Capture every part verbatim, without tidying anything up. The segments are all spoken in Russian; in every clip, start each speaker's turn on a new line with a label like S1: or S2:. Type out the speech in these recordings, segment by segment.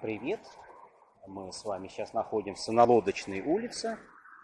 S1: Привет! Мы с вами сейчас находимся на Лодочной улице.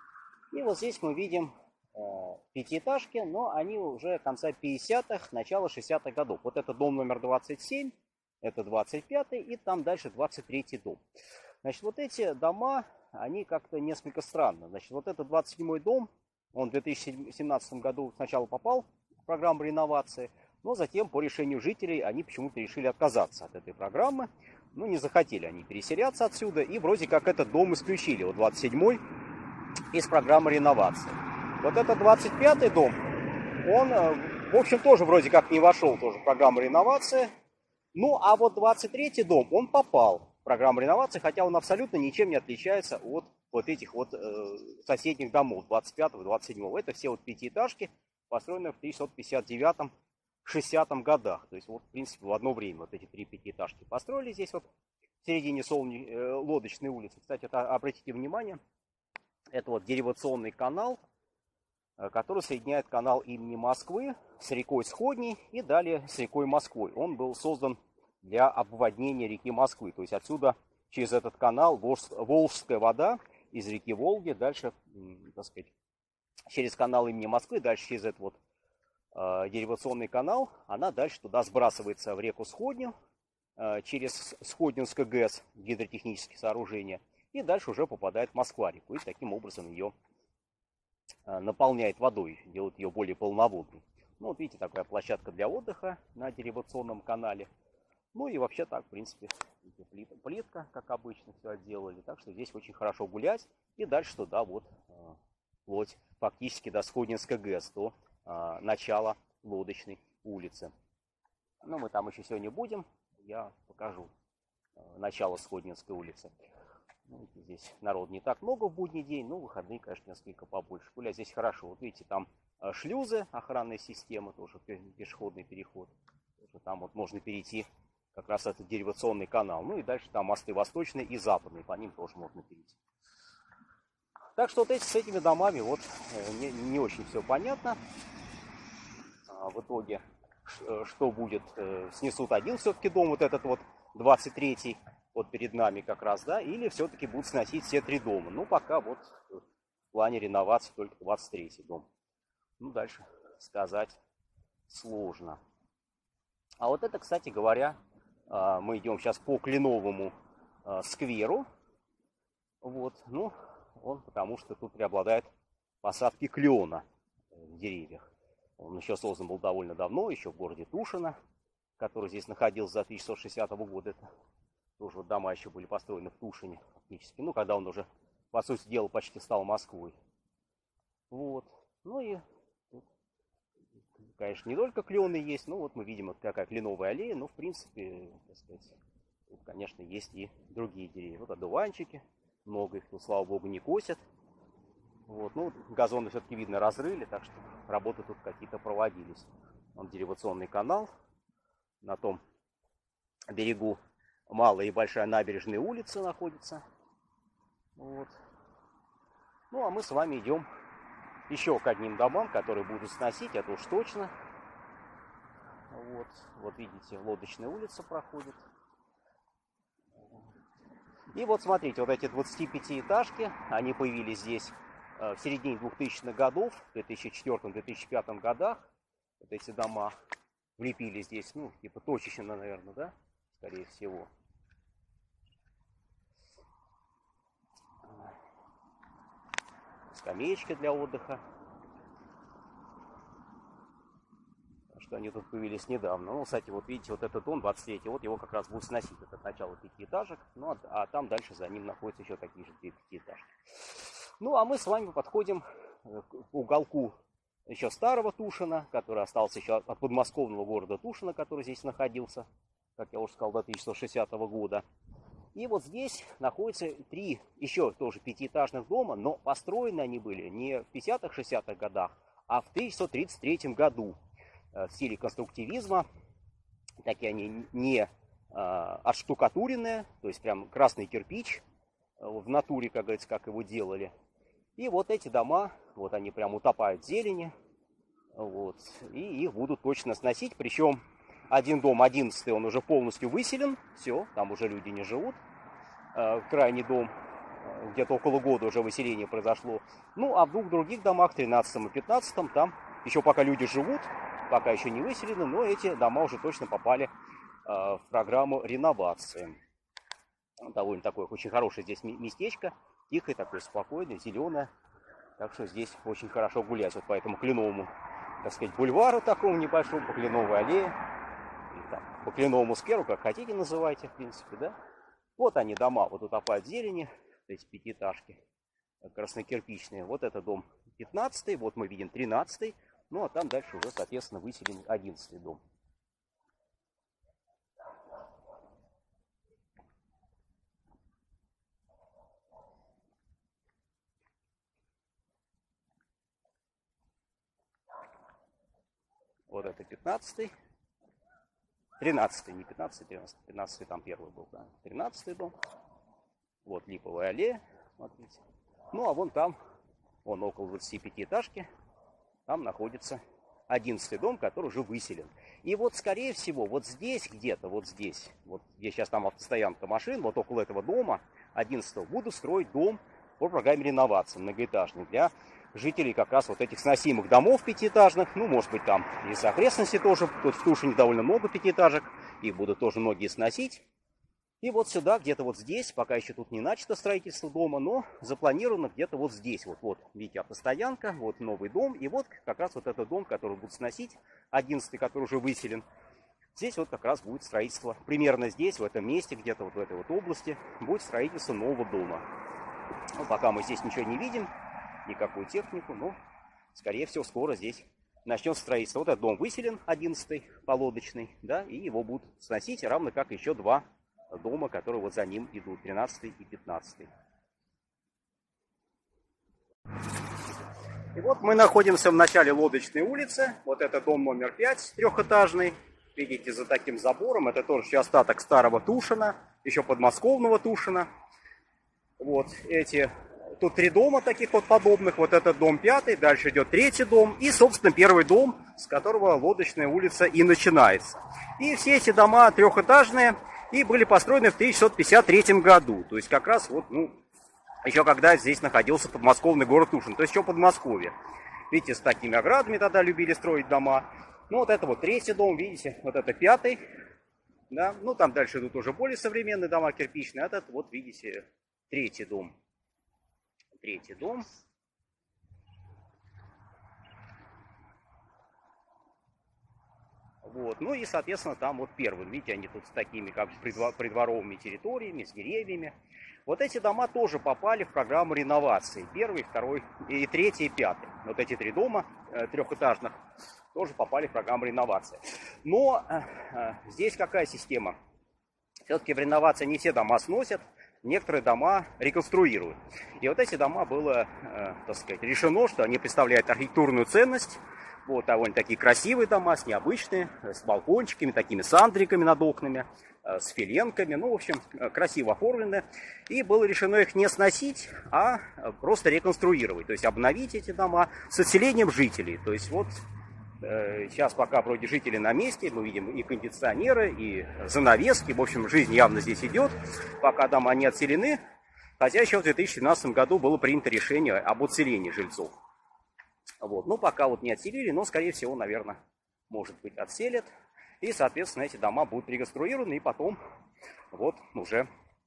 S1: И вот здесь мы видим э, пятиэтажки, но они уже конца пятидесятых, начала шестидесятых годов. Вот это дом номер двадцать семь, это двадцать пятый и там дальше двадцать третий дом. Значит, вот эти дома, они как-то несколько странно. Значит, вот это двадцать седьмой дом, он в две тысячи семнадцатом году сначала попал в программу реновации, но затем по решению жителей они почему-то решили отказаться от этой программы. Ну, не захотели они переселяться отсюда, и вроде как этот дом исключили, вот двадцать седьмой, из программы реновации. Вот этот двадцать пятый дом, он, в общем, тоже вроде как не вошел тоже в программу реновации. Ну, а вот двадцать третий дом, он попал в программу реновации, хотя он абсолютно ничем не отличается от вот этих вот э, соседних домов, двадцать пятого и двадцать седьмого. Это все вот пятиэтажки, построенные в тысяча девятьсот пятьдесят девятом — шестидесятом годах. То есть, вот, в принципе, в одно время вот эти три пятиэтажки построили здесь вот в середине Солне... э, Лодочной улицы. Кстати, это, обратите внимание, это вот деривационный канал, который соединяет канал имени Москвы с рекой Сходней и далее с рекой Москвой. Он был создан для обводнения реки Москвы. То есть отсюда через этот канал волжская вода из реки Волги дальше, так сказать, через канал имени Москвы, дальше через этот вот э, деривационный канал, она дальше туда сбрасывается в реку Сходню, э, через Сходнинское ГЭС, гидротехнические сооружения, и дальше уже попадает в Москва-реку. И таким образом ее наполняет водой, делает ее более полноводной. Ну, вот видите, такая площадка для отдыха на деривационном канале. Ну и вообще так, в принципе, плитка, плитка, как обычно, все отделали. Так что здесь очень хорошо гулять. И дальше туда вот вплоть фактически до Сходнинского ГЭС, до а, начала Лодочной улицы. Но мы там еще сегодня будем. Я покажу а, начало Сходнинской улицы. Ну, здесь народ не так много в будний день, но в выходные, конечно, несколько побольше. Гулять здесь хорошо. Вот видите, там шлюзы, охранная система, тоже пешеходный переход. Тоже там вот можно перейти как раз этот деривационный канал. Ну и дальше там мосты восточные и западные, по ним тоже можно перейти. Так что вот эти, с этими домами вот не, не очень все понятно. А в итоге, что будет, снесут один все-таки дом, вот этот вот двадцать третий. Вот перед нами как раз, да, или все-таки будут сносить все три дома. Ну, пока вот в плане реновации только двадцать третий дом. Ну, дальше сказать сложно. А вот это, кстати говоря, мы идем сейчас по Кленовому скверу. Вот, ну, он потому что тут преобладает посадки клена в деревьях. Он еще создан был довольно давно, еще в городе Тушино, который здесь находился до тысяча девятьсот шестидесятого года. Это тоже вот дома еще были построены в Тушине фактически. Ну, когда он уже, по сути дела, почти стал Москвой. Вот. Ну и тут, конечно, не только клены есть. Ну, вот мы видим, вот какая кленовая аллея. Но, в принципе, так сказать, тут, конечно, есть и другие деревья. Вот одуванчики. Много их тут, слава богу, не косят. Вот. Ну, газоны все-таки, видно, разрыли. Так что работы тут какие-то проводились. Вон деривационный канал. На том берегу малая и большая набережная улица находится. Вот. Ну, а мы с вами идем еще к одним домам, которые будут сносить, это уж точно. Вот, вот видите, Лодочная улица проходит. И вот смотрите, вот эти двадцатипятиэтажки, они появились здесь в середине двухтысячных годов, в две тысячи четвёртом — две тысячи пятом годах. Вот эти дома влепили здесь, ну, типа точечно, наверное, да, скорее всего. Скамеечки для отдыха. Что они тут появились недавно. Ну, кстати, вот видите, вот этот дом двадцать третий, вот его как раз будут сносить. Это начало пятиэтажек. Ну, а, а там дальше за ним находятся еще такие же две пятиэтажки. Ну, а мы с вами подходим к уголку еще старого Тушина, который остался еще от подмосковного города Тушино, который здесь находился, как я уже сказал, до тысяча девятьсот шестидесятого года. И вот здесь находятся три еще тоже пятиэтажных дома, но построены они были не в пятидесятых-шестидесятых годах, а в тысяча девятьсот тридцать третьем году в стиле конструктивизма. Такие они не а, отштукатуренные, то есть прям красный кирпич в натуре, как говорится, как его делали. И вот эти дома, вот они прям утопают в зелени, вот, и их будут точно сносить, причем один дом, одиннадцатый, он уже полностью выселен. Все, там уже люди не живут. э, крайний дом, где-то около года уже выселение произошло. Ну, а в двух других домах, тринадцатом и пятнадцатом, там еще пока люди живут, пока еще не выселены, но эти дома уже точно попали э, в программу реновации. Довольно такое очень хорошее здесь местечко, тихое, такое спокойное, зеленое. Так что здесь очень хорошо гулять вот по этому кленовому, так сказать, бульвару такому небольшому, по кленовой аллее, и там, по кленовому скверу, как хотите называйте, в принципе, да. Вот они дома, вот утопают в зелени, эти пятиэтажки краснокирпичные. Вот это дом пятнадцатый, вот мы видим тринадцатый, ну а там дальше уже, соответственно, выселен одиннадцатый дом. Вот это пятнадцатый, тринадцатый, не пятнадцатый, тринадцатый, пятнадцатый там первый был, да, тринадцатый дом. Вот липовая аллея, смотрите. Ну а вон там, вон около двадцати пятиэтажки, там находится одиннадцатый дом, который уже выселен. И вот, скорее всего, вот здесь где-то, вот здесь, вот где сейчас там автостоянка машин, вот около этого дома, одиннадцатого, будут строить дом по программе реновации, многоэтажный, для жителей как раз вот этих сносимых домов пятиэтажных. Ну, может быть, там и с окрестности тоже, тут в Тушине довольно много пятиэтажек, их будут тоже многие сносить. И вот сюда, где-то вот здесь, пока еще тут не начато строительство дома, но запланировано где-то вот здесь. Вот, вот, видите, автостоянка, вот новый дом. И вот как раз вот этот дом, который будут сносить, одиннадцатый, который уже выселен. Здесь вот как раз будет строительство, примерно здесь, в этом месте, где-то вот в этой вот области, будет строительство нового дома. Ну, пока мы здесь ничего не видим, никакую технику, но, скорее всего, скоро здесь начнется строительство. Вот этот дом выселен, одиннадцатый, полодочный, да, и его будут сносить, равно как еще два дома, которые вот за ним идут, тринадцатый и пятнадцатый. И вот мы находимся в начале Лодочной улицы. Вот это дом номер пять, трехэтажный. Видите, за таким забором. Это тоже еще остаток старого Тушина, еще подмосковного Тушина. Вот эти, тут три дома таких вот подобных. Вот этот дом пятый, дальше идет третий дом. И, собственно, первый дом, с которого Лодочная улица и начинается. И все эти дома трехэтажные. И были построены в тысяча девятьсот пятьдесят третьем году. То есть как раз вот, ну, еще когда здесь находился подмосковный город Тушин. То есть еще Подмосковье. Видите, с такими оградами тогда любили строить дома. Ну, вот это вот третий дом, видите, вот это пятый. Да? Ну, там дальше идут уже более современные дома кирпичные. А этот вот, видите, третий дом. Третий дом. Вот. Ну и, соответственно, там вот первый, видите, они тут с такими как придворовыми территориями, с деревьями. Вот эти дома тоже попали в программу реновации. Первый, второй, и третий, и пятый. Вот эти три дома э, трехэтажных тоже попали в программу реновации. Но э, э, здесь какая система? Все-таки в реновации не все дома сносят, некоторые дома реконструируют. И вот эти дома было, э, так сказать, решено, что они представляют архитектурную ценность. Вот довольно такие красивые дома, с необычными, с балкончиками, такими сандриками над окнами, с филенками. Ну, в общем, красиво оформлены. И было решено их не сносить, а просто реконструировать. То есть обновить эти дома с отселением жителей. То есть вот э, сейчас пока вроде жители на месте, мы видим и кондиционеры, и занавески. В общем, жизнь явно здесь идет. Пока дома не отселены. Хотя еще в две тысячи семнадцатом году было принято решение об отселении жильцов. Вот. Ну, пока вот не отселили, но, скорее всего, наверное, может быть, отселят. И, соответственно, эти дома будут реконструированы, и потом вот уже,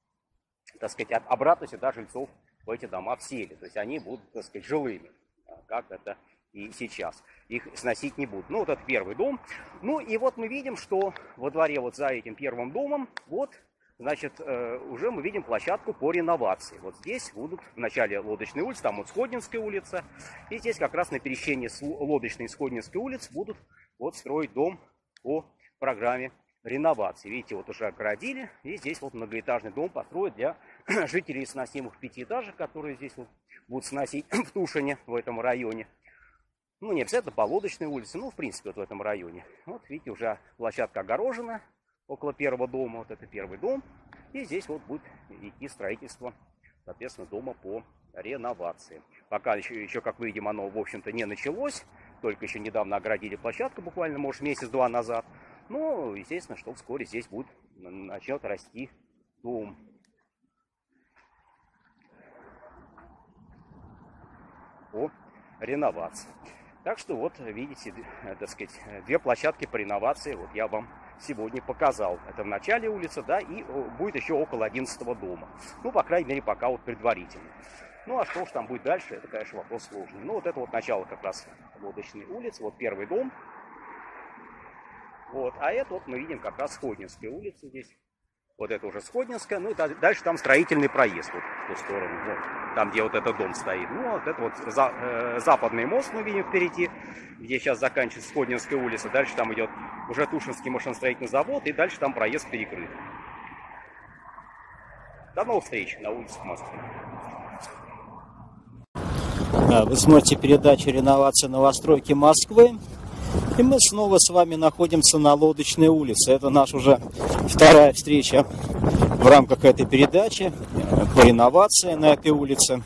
S1: так сказать, обратно сюда жильцов в эти дома вселят. То есть они будут, так сказать, жилыми, как это и сейчас. Их сносить не будут. Ну, вот это первый дом. Ну, и вот мы видим, что во дворе вот за этим первым домом, вот, значит, уже мы видим площадку по реновации. Вот здесь будут в начале Лодочной улицы, там вот Сходнинская улица. И здесь как раз на пересечении с Лодочной и Сходнинской улиц будут вот строить дом по программе реновации. Видите, вот уже огородили. И здесь вот многоэтажный дом построят для жителей сносимых пятиэтажек, которые здесь вот будут сносить в Тушине, в этом районе. Ну, не обязательно по Лодочной улице, ну, в принципе, вот в этом районе. Вот, видите, уже площадка огорожена. Около первого дома, вот это первый дом. И здесь вот будет идти строительство, соответственно, дома по реновации. Пока еще, еще, как видим, оно, в общем-то, не началось. Только еще недавно оградили площадку, буквально, может, месяц-два назад. Но, естественно, что вскоре здесь будет, начнет расти дом. по реновации. Так что вот видите, так сказать, две площадки по реновации. Вот я вам сегодня показал. Это в начале улицы, да, и будет еще около одиннадцатого дома. Ну, по крайней мере, пока вот предварительно. Ну, а что уж там будет дальше, это, конечно, вопрос сложный. Ну, вот это вот начало как раз Лодочной улицы. Вот первый дом. Вот, а это вот мы видим как раз Сходнинская улица здесь. Вот это уже Сходнинская. Ну, и дальше там строительный проезд вот в ту сторону. Вот, там, где вот этот дом стоит. Ну, вот это вот за, э, западный мост мы видим впереди, где сейчас заканчивается Сходнинская улица. Дальше там идет уже Тушинский машиностроительный завод. И дальше там проезд перекрыт. До новых встреч на улице в Москве.
S2: Вы смотрите передачу «Реновация новостройки Москвы». И мы снова с вами находимся на Лодочной улице. Это наша уже вторая встреча в рамках этой передачи по реновации на этой улице.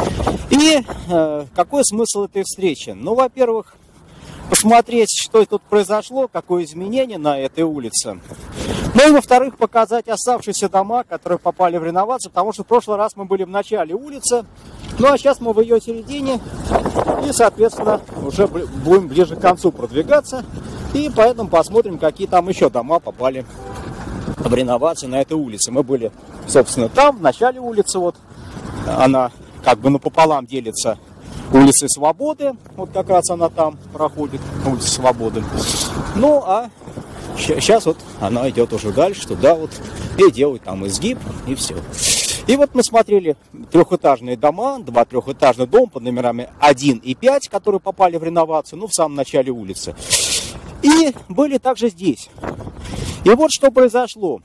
S2: И э, какой смысл этой встречи? Ну, во-первых, посмотреть, что тут произошло, какое изменение на этой улице. Ну и, во-вторых, показать оставшиеся дома, которые попали в реновацию, потому что в прошлый раз мы были в начале улицы, ну а сейчас мы в ее середине, и, соответственно, уже будем ближе к концу продвигаться, и поэтому посмотрим, какие там еще дома попали в реновацию на этой улице. Мы были, собственно, там, в начале улицы, вот, она как бы напополам делится улицей Свободы, вот как раз она там проходит, улица Свободы. Ну, а сейчас вот она идет уже дальше, туда вот, и делает там изгиб, и все. И вот мы смотрели трехэтажные дома, два трехэтажных дома под номерами один и пять, которые попали в реновацию, ну, в самом начале улицы. И были также здесь. И вот что произошло.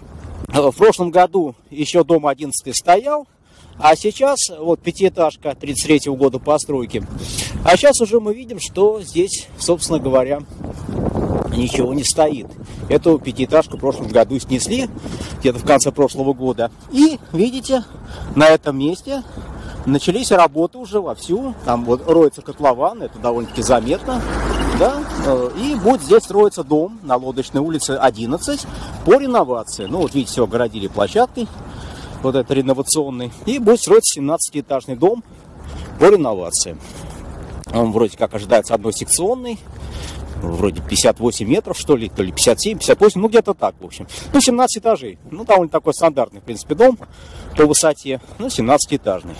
S2: В прошлом году еще дом одиннадцатый стоял, а сейчас вот пятиэтажка тридцать третьего года постройки. А сейчас уже мы видим, что здесь, собственно говоря, ничего не стоит. Эту пятиэтажку в прошлом году снесли, где-то в конце прошлого года. И, видите, на этом месте начались работы уже вовсю. Там вот роется котлован, это довольно-таки заметно. Да? И будет здесь строиться дом на Лодочной улице одиннадцать по реновации. Ну, вот видите, все огородили площадкой, вот это реновационный. И будет строиться семнадцатиэтажный дом по реновации. Он вроде как ожидается односекционный. Вроде пятьдесят восемь метров, что ли, то ли пятьдесят семь, пятьдесят восемь, ну где-то так, в общем. Ну, семнадцать этажей. Ну, довольно такой стандартный, в принципе, дом по высоте, ну, семнадцатиэтажный.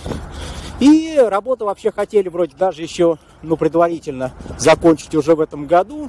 S2: И работу вообще хотели вроде даже еще, ну, предварительно закончить уже в этом году,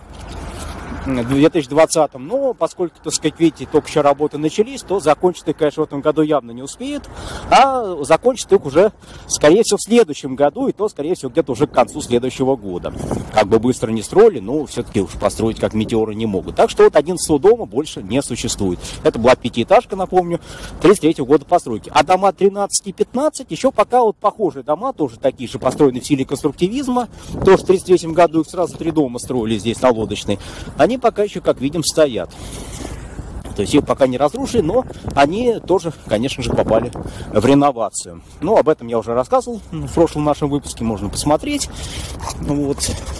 S2: в две тысячи двадцатом, но поскольку, так сказать, видите, только еще работы начались, то закончить их, конечно, в этом году явно не успеют, а закончить их уже, скорее всего, в следующем году, и то, скорее всего, где-то уже к концу следующего года. Как бы быстро не строили, но все-таки уж построить как метеоры не могут. Так что вот одиннадцатого дома больше не существует. Это была пятиэтажка, напомню, тридцать третьего года постройки. А дома тринадцать и пятнадцать еще пока вот похожие дома, тоже такие же, построены в стиле конструктивизма, тоже в тридцать третьем году их сразу три дома строили здесь на Лодочной. Они пока еще, как видим, стоят. То есть их пока не разрушили, но они тоже, конечно же, попали в реновацию. Ну, об этом я уже рассказывал в прошлом нашем выпуске, можно посмотреть. Вот.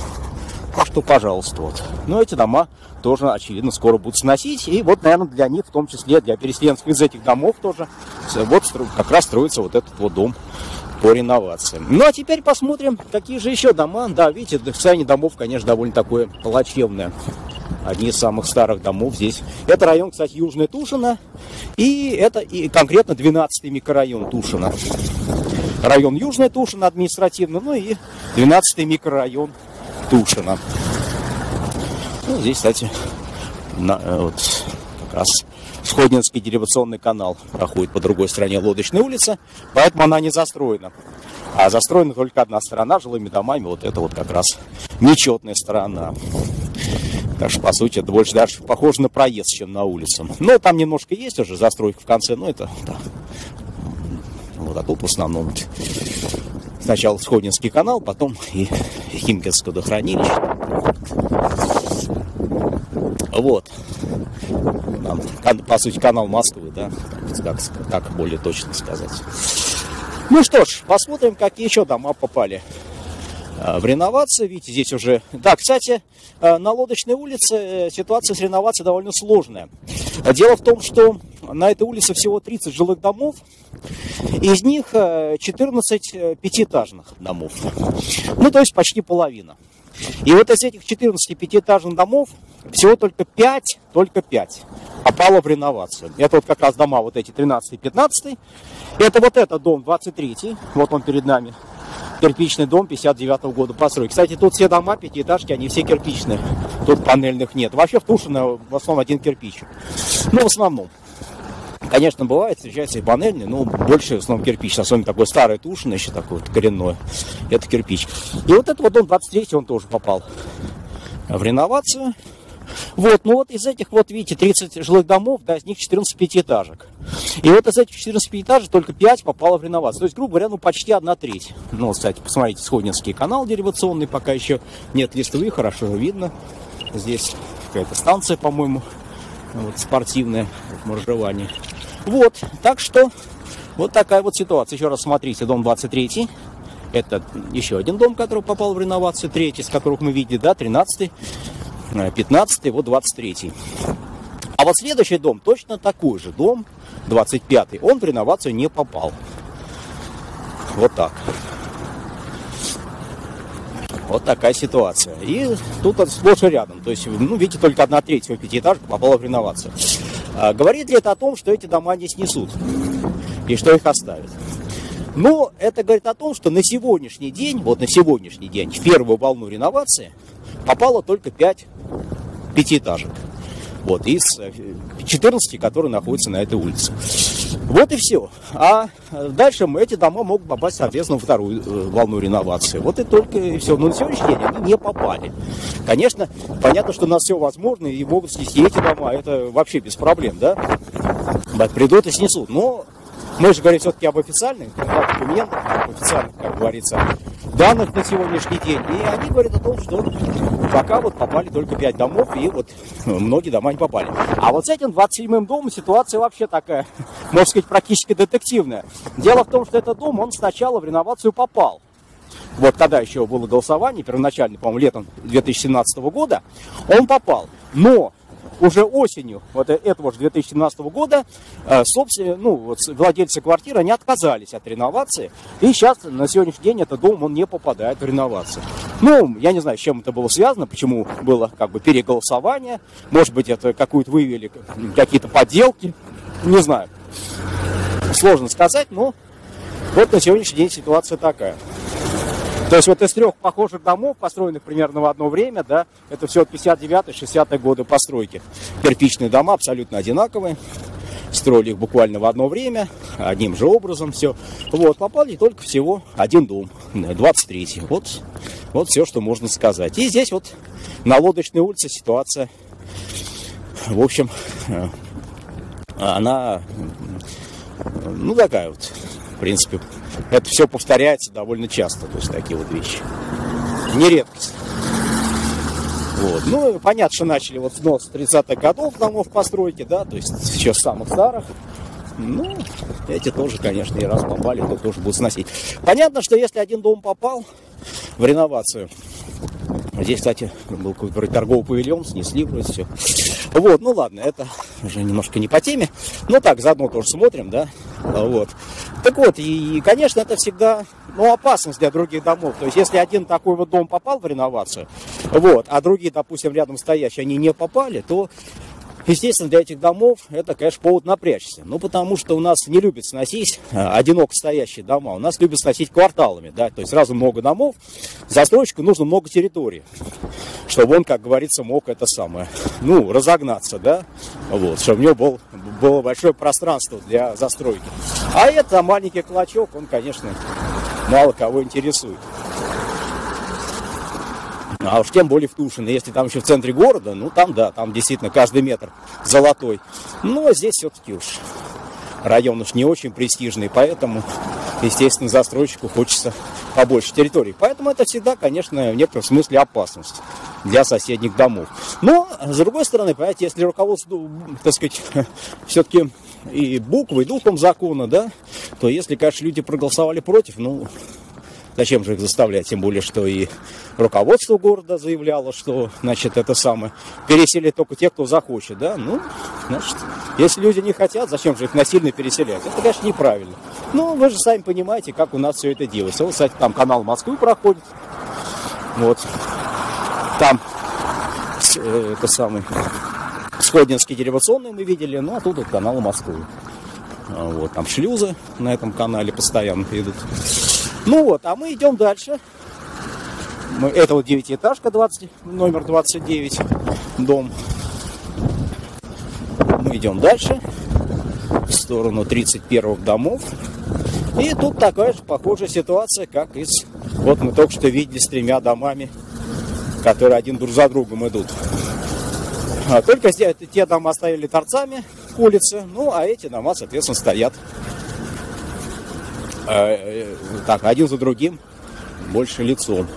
S2: Так что, пожалуйста, вот. Но эти дома тоже, очевидно, скоро будут сносить. И вот, наверное, для них, в том числе для переселенцев из этих домов тоже, вот как раз строится вот этот вот дом по реновации. Ну, а теперь посмотрим, какие же еще дома. Да, видите, состояние домов, конечно, довольно такое плачевное. Одни из самых старых домов здесь. Это район, кстати, Южная Тушино. И это и конкретно двенадцатый микрорайон Тушино. Район Южная Тушино административно, ну и двенадцатый микрорайон Тушино. Ну, здесь, кстати, на, вот, как раз Сходнинский деривационный канал проходит по другой стороне Лодочной улицы, поэтому она не застроена. А застроена только одна сторона жилыми домами, вот это вот как раз нечетная сторона. Так что, по сути, это больше даже похоже на проезд, чем на улицу. Но там немножко есть уже застройка в конце, но это, да. Вот, а тут в основном вот, сначала Сходнинский канал, потом и Химкинское водохранилище. Вот. Там, по сути, канал Москвы, да, как, как более точно сказать. Ну что ж, посмотрим, какие еще дома попали в реновацию. Видите, здесь уже... Да, кстати, на Лодочной улице ситуация с реновацией довольно сложная. Дело в том, что на этой улице всего тридцать жилых домов. из них четырнадцать пятиэтажных домов. Ну, то есть почти половина. И вот из этих четырнадцати пятиэтажных домов всего только пять, только пять попало в реновацию. Это вот как раз дома вот эти тринадцатый, пятнадцатый. Это вот этот дом двадцать третий, вот он перед нами. Кирпичный дом пятьдесят девятого года постройки. Кстати, тут все дома, пятиэтажки, они все кирпичные. Тут панельных нет. Вообще в Тушино в основном один кирпич. Ну, в основном. Конечно, бывает, встречается и панельный, но больше в основном кирпич. Особенно такой старый Тушино, еще такой вот коренной. Это кирпич. И вот этот вот дом двадцать третий, он тоже попал в реновацию. Вот, ну вот из этих, вот видите, тридцать жилых домов, да, из них четырнадцать пятиэтажек. И вот из этих четырнадцати пятиэтажек только пять попало в реновацию. То есть, грубо говоря, ну почти одна треть. Ну, вот, кстати, посмотрите, Сходнинский канал деривационный, пока еще нет листвы, хорошо видно. Здесь какая-то станция, по-моему, вот, спортивная, в Моржеване. Вот, так что, вот такая вот ситуация. Еще раз смотрите, дом двадцать третий. Это еще один дом, который попал в реновацию, третий, с которых мы видели, да, тринадцатый. пятнадцатый, вот двадцать третий. А вот следующий дом, точно такой же дом, двадцать пятый, он в реновацию не попал. Вот так. Вот такая ситуация. И тут сплошь и рядом. То есть, ну, видите, только одна треть пятиэтажка попала в реновацию. А говорит ли это о том, что эти дома не снесут? И что их оставят? Но это говорит о том, что на сегодняшний день, вот на сегодняшний день, в первую волну реновации попало только пять пятиэтажек. Вот, из четырнадцати, которые находятся на этой улице. Вот и все. А дальше эти дома могут попасть, соответственно, во вторую волну реновации. Вот и только и все. Но на сегодняшний день они не попали. Конечно, понятно, что у нас все возможно, и могут снести эти дома. Это вообще без проблем, да? Придут и снесут. Но мы же говорим все-таки об официальных документах, об официальных, как говорится, данных на сегодняшний день. И они говорят о том, что пока вот попали только пять домов, и вот многие дома не попали. А вот с этим двадцать седьмым домом ситуация вообще такая, можно сказать, практически детективная. Дело в том, что этот дом, он сначала в реновацию попал. Вот тогда еще было голосование, первоначально, по-моему, летом две тысячи семнадцатого года, он попал. Но уже осенью вот этого же две тысячи семнадцатого года собственно, ну, вот владельцы квартиры, они отказались от реновации. И сейчас, на сегодняшний день, этот дом, он не попадает в реновацию. Ну, я не знаю, с чем это было связано, почему было как бы переголосование. Может быть, это какую-то вывели, какие-то подделки. Не знаю. Сложно сказать, но вот на сегодняшний день ситуация такая. То есть вот из трех похожих домов, построенных примерно в одно время, да, это все пятьдесят девятый шестидесятые годы постройки. Кирпичные дома абсолютно одинаковые. Строили их буквально в одно время, одним же образом все. Вот, попали только всего один дом, двадцать третий. Вот, вот все, что можно сказать. И здесь вот на Лодочной улице ситуация, в общем, она, ну, такая вот, в принципе. Это все повторяется довольно часто, то есть такие вот вещи. Не редкость. Вот. Ну, понятно, что начали вот снос тридцатых годов домов постройки, да, то есть еще с самых старых. Ну, эти тоже, конечно, и раз попали, то тоже будут сносить. Понятно, что если один дом попал в реновацию, здесь, кстати, был какой-то торговый павильон, снесли вроде все. Вот, ну ладно, это уже немножко не по теме. Но так, заодно тоже смотрим, да. Вот. Так вот, и, конечно, это всегда, ну, опасность для других домов. То есть, если один такой вот дом попал в реновацию, вот, а другие, допустим, рядом стоящие, они не попали, то, естественно, для этих домов это, конечно, повод напрячься. Ну, потому что у нас не любят сносить одиноко стоящие дома. У нас любят сносить кварталами, да. То есть, сразу много домов, застройщику нужно много территории, чтобы он, как говорится, мог это самое, ну, разогнаться, да, вот, чтобы у него был, было большое пространство для застройки. А это маленький клочок, он, конечно, мало кого интересует. А уж тем более в Тушино. Если там еще в центре города, ну там да, там действительно каждый метр золотой. Но здесь все-таки уж район уж не очень престижный, поэтому, естественно, застройщику хочется побольше территорий. Поэтому это всегда, конечно, в некотором смысле опасность для соседних домов. Но, с другой стороны, понимаете, если руководство, так сказать, все-таки и буквой, и духом закона, да, то если, конечно, люди проголосовали против, ну, зачем же их заставлять? Тем более, что и руководство города заявляло, что, значит, это самое, переселить только те, кто захочет, да. Ну, значит, если люди не хотят, зачем же их насильно переселять? Это, конечно, неправильно. Ну, вы же сами понимаете, как у нас все это делается. Вот, кстати, там канал Москвы проходит. Вот. Там э, это самый Сходнинский деривационный мы видели, ну а тут вот канал Москвы. Вот, там шлюзы на этом канале постоянно идут. Ну вот, а мы идем дальше. Мы, это вот девятиэтажка, двадцать, номер двадцать девять, дом. Мы идем дальше, в сторону тридцать первых домов. И тут такая же похожая ситуация, как и с... Вот мы только что видели с тремя домами, которые один друг за другом идут. А только здесь те дома стояли торцами к улице, ну а эти дома, соответственно, стоят э, э, так, один за другим, больше лицом.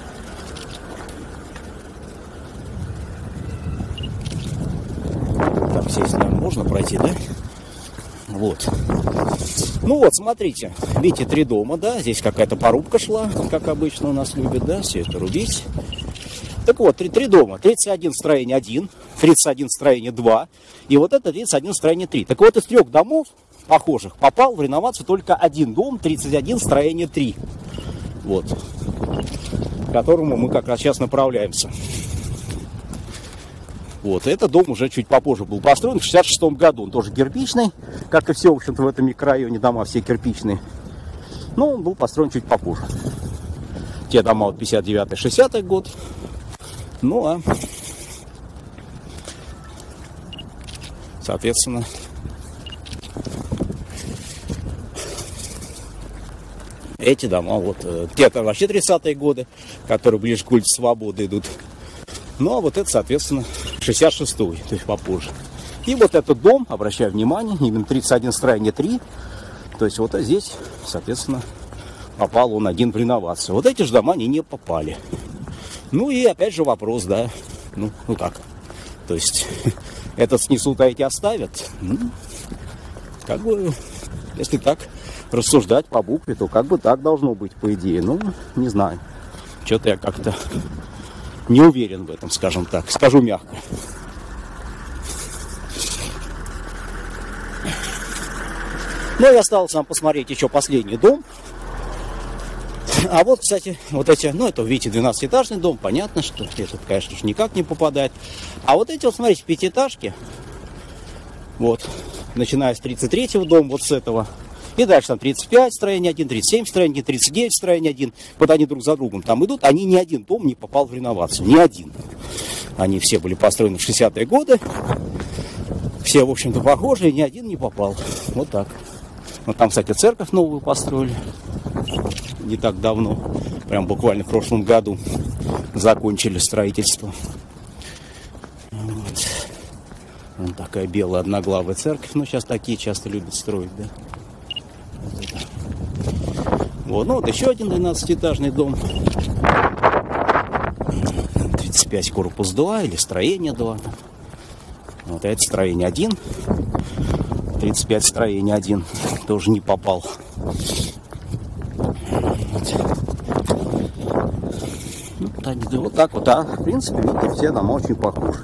S2: Так, здесь, наверное, можно пройти, да? Вот. Ну вот, смотрите, видите, три дома, да, здесь какая-то порубка шла, как обычно у нас любят, да, все это рубить. Так вот, три, три дома, тридцать один строение один, тридцать один строение два, и вот это тридцать один строение три. Так вот, из трех домов похожих попал в реновацию только один дом, тридцать один строение три. Вот, к которому мы как раз сейчас направляемся. Вот, этот дом уже чуть попозже был построен, в шестьдесят шестом году. Он тоже кирпичный, как и все, в общем-то, в этом микрорайоне дома все кирпичные. Но он был построен чуть попозже. Те дома вот пятьдесят девятый шестидесятый год. Ну, а, соответственно, эти дома, вот, те-то вообще тридцатые годы, которые ближе к улице Свободы идут. Ну, а вот это, соответственно, шестьдесят шестой, то есть попозже. И вот этот дом, обращаю внимание, именно тридцать один строение три, то есть вот здесь, соответственно, попал он один в реновацию. Вот эти же дома они не попали. Ну и опять же вопрос, да, ну, ну как, то есть этот снесут, а эти оставят. Ну, как бы, если так рассуждать по букве, то как бы так должно быть, по идее. Ну, не знаю, что-то я как-то не уверен в этом, скажем так, скажу мягко. Ну и осталось нам посмотреть еще последний дом. А вот, кстати, вот эти, ну, это, видите, двенадцатиэтажный дом, понятно, что этот, конечно же, никак не попадает. А вот эти, вот, смотрите, пятиэтажки, вот, начиная с тридцать третьего дома, вот с этого, и дальше там тридцать пять строение один, тридцать семь строение один, тридцать девять строение один, вот они друг за другом там идут, они ни один дом не попал в реновацию, ни один. Они все были построены в шестидесятые годы, все, в общем-то, похожие, ни один не попал. Вот так. Вот там, кстати, церковь новую построили. Не так давно, прям буквально в прошлом году закончили строительство. Вот. Вон такая белая одноглавая церковь, ну сейчас такие часто любят строить, да. Вот, это. Вот, ну вот еще один двенадцатиэтажный дом, тридцать пять корпус два или строение два. Вот это строение один, тридцать пять строение один, тоже не попал. Ну, вот так вот, а в принципе, видите, все дома очень похожи.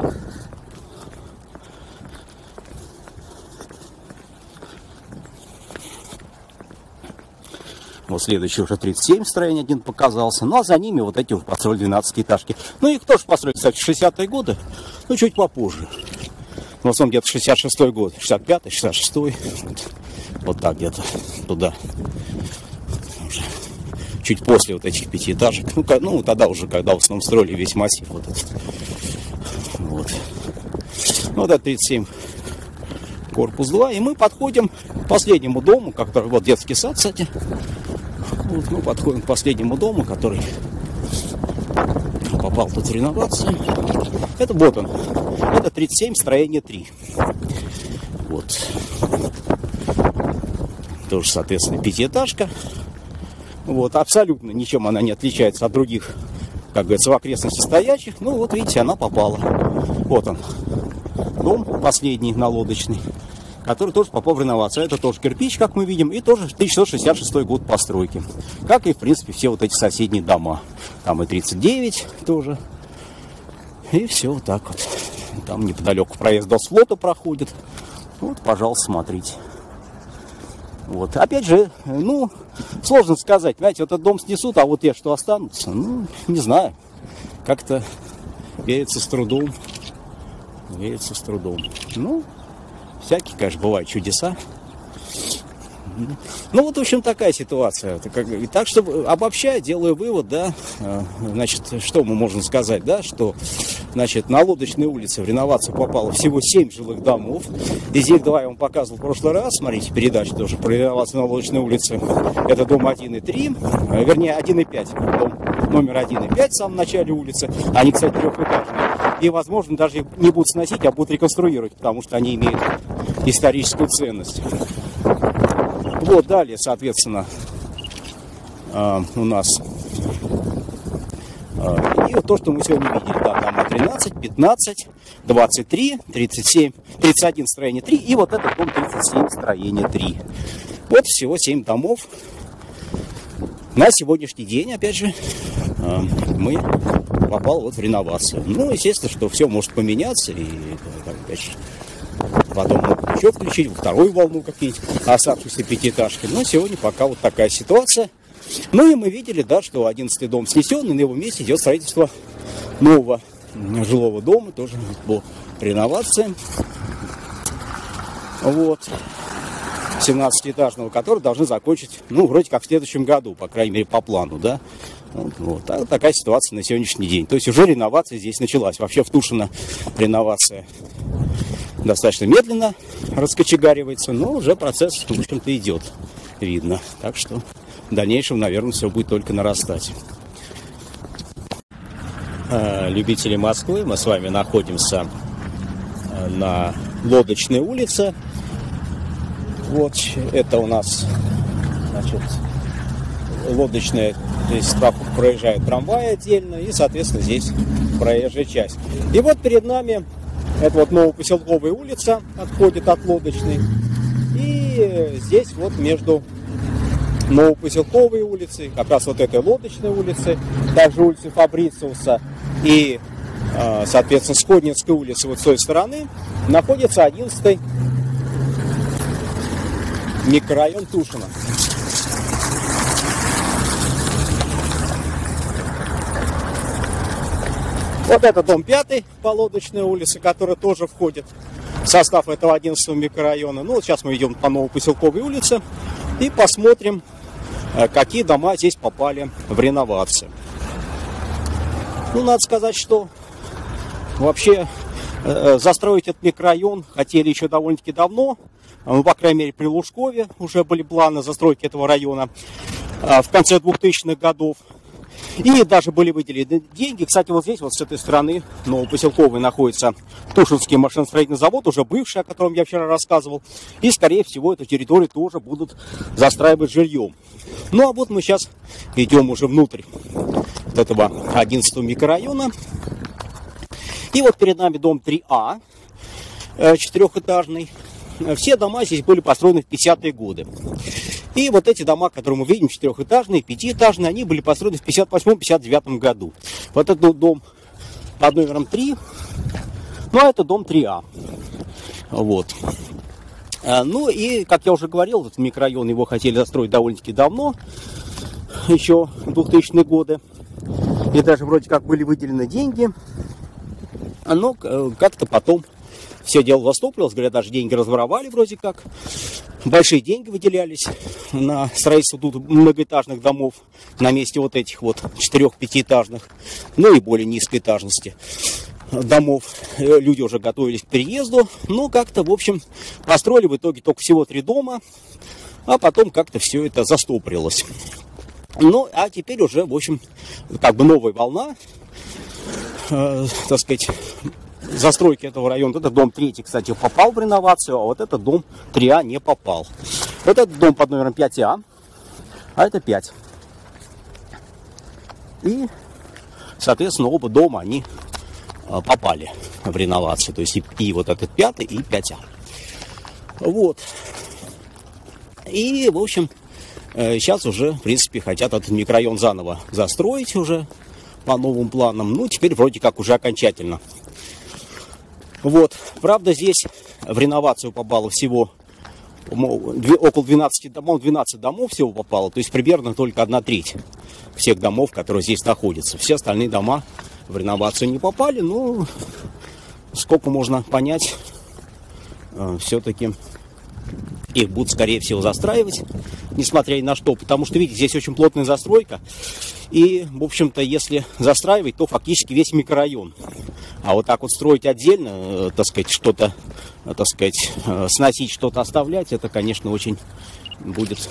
S2: Вот следующий уже тридцать семь строение один показался. Ну а за ними вот эти уже построили двенадцатиэтажки. Ну их тоже построили, кстати, в шестидесятые годы, ну чуть попозже. В основном где-то шестьдесят шестой год, шестьдесят пятый, шестьдесят шестой. Вот, вот так где-то туда. Уже чуть после вот этих пятиэтажек. Ну, ну, тогда уже, когда в основном строили весь массив вот этот. Вот. Ну, вот это тридцать семь корпус два. И мы подходим к последнему дому, который, вот детский сад, кстати. Вот мы подходим к последнему дому, который попал тут в реновацию. Это вот он. Это тридцать семь строение три. Вот. Тоже, соответственно, пятиэтажка. Вот, абсолютно ничем она не отличается от других, как говорится, в окрестности стоящих. Ну, вот видите, она попала. Вот он, дом последний на Лодочной, который тоже попал в реновацию. Это тоже кирпич, как мы видим, и тоже тысяча девятьсот шестьдесят шестой год постройки. Как и, в принципе, все вот эти соседние дома. Там и тридцать девять тоже. И все вот так вот. Там неподалеку проезд до флота проходит. Вот, пожалуйста, смотрите. Вот. Опять же, ну, сложно сказать. Понимаете, вот этот дом снесут, а вот те, что останутся, ну, не знаю. Как-то верится с трудом. Верится с трудом. Ну, всякие, конечно, бывают чудеса. Ну, вот, в общем, такая ситуация. И так, что, обобщая, делаю вывод, да, значит, что мы можем сказать, да, что, значит, на Лодочной улице в реновацию попало всего семь жилых домов. Из них два я вам показывал в прошлый раз. Смотрите, передача тоже про реновацию на Лодочной улице. Это дом один и три, вернее, один и пять. Дом номер один и пять в самом начале улицы. Они, кстати, трехэтажные. И, возможно, даже не будут сносить, а будут реконструировать, потому что они имеют историческую ценность. Вот, далее, соответственно, у нас и вот то, что мы сегодня видели, да, дома тринадцать, пятнадцать, двадцать три, тридцать семь, тридцать один, строение три, и вот этот дом тридцать семь, строение три. Вот всего семь домов. На сегодняшний день, опять же, мы попал вот в реновацию. Ну, естественно, что все может поменяться, и опять же, потом еще включить во вторую волну какие-нибудь оставшиеся пятиэтажки. Но сегодня пока вот такая ситуация. Ну и мы видели, да, что одиннадцатый дом снесен, и на его месте идет строительство нового жилого дома, тоже по реновации. Вот. семнадцатиэтажного, который должны закончить, ну, вроде как в следующем году, по крайней мере, по плану, да. Вот, вот. А такая ситуация на сегодняшний день. То есть уже реновация здесь началась. Вообще в Тушино реновация достаточно медленно раскочегаривается, но уже процесс, в общем-то, идет, видно. Так что в дальнейшем, наверное, все будет только нарастать. Любители Москвы, мы с вами находимся на Лодочной улице. Вот это у нас, значит, лодочная, здесь проезжает трамвай отдельно, и, соответственно, здесь проезжая часть. И вот перед нами это вот Новопоселковая улица, отходит от Лодочной. И здесь вот между Новопоселковой улицей, как раз вот этой Лодочной улицы, также улицы Фабрициуса и, соответственно, Сходнинской улицы вот с той стороны, находится одиннадцатый микрорайон Тушино. Вот это дом пятый по Лодочной улице, который тоже входит в состав этого одиннадцатого микрорайона. Ну, вот сейчас мы идем по Новопоселковой улице и посмотрим, какие дома здесь попали в реновацию. Ну, надо сказать, что вообще э, застроить этот микрорайон хотели еще довольно-таки давно. Ну, по крайней мере, при Лужкове уже были планы застройки этого района э, в конце двухтысячных годов. И даже были выделены деньги. Кстати, вот здесь, вот с этой стороны Новопоселковой, находится Тушинский машиностроительный завод, уже бывший, о котором я вчера рассказывал. И, скорее всего, эту территорию тоже будут застраивать жильем. Ну, а вот мы сейчас идем уже внутрь вот этого одиннадцатого микрорайона. И вот перед нами дом три А, четырехэтажный. Все дома здесь были построены в пятидесятые годы. И вот эти дома, которые мы видим, четырехэтажные, пятиэтажные, они были построены в пятьдесят восьмом — пятьдесят девятом году. Вот этот дом под номером три, ну а это дом три А. Вот. Ну и, как я уже говорил, этот микрорайон его хотели застроить довольно-таки давно, еще в двухтысячные годы. И даже вроде как были выделены деньги. Но как-то потом все дело застопорилось, говорят, даже деньги разворовали вроде как. Большие деньги выделялись на строительство тут многоэтажных домов на месте вот этих вот четырех-пятиэтажных, ну и более низкоэтажности домов. Люди уже готовились к переезду, но как-то, в общем, построили в итоге только всего три дома, а потом как-то все это застопорилось. Ну, а теперь уже, в общем, как бы новая волна, э, так сказать, застройки этого района. Этот дом третий, кстати, попал в реновацию, а вот этот дом три А не попал. Вот этот дом под номером пять А, а это пять. И, соответственно, оба дома, они попали в реновацию. То есть и, и вот этот пятый, и пять А. Вот. И, в общем, сейчас уже, в принципе, хотят этот микрорайон заново застроить уже по новым планам. Ну, теперь вроде как уже окончательно. Вот. Правда, здесь в реновацию попало всего около двенадцати домов, двенадцать домов всего попало, то есть примерно только одна треть всех домов, которые здесь находятся. Все остальные дома в реновацию не попали, но сколько можно понять, все-таки их будут, скорее всего, застраивать, несмотря ни на что, потому что, видите, здесь очень плотная застройка, и, в общем-то, если застраивать, то фактически весь микрорайон. А вот так вот строить отдельно, так сказать, что-то, так сказать, сносить, что-то оставлять, это, конечно, очень будет,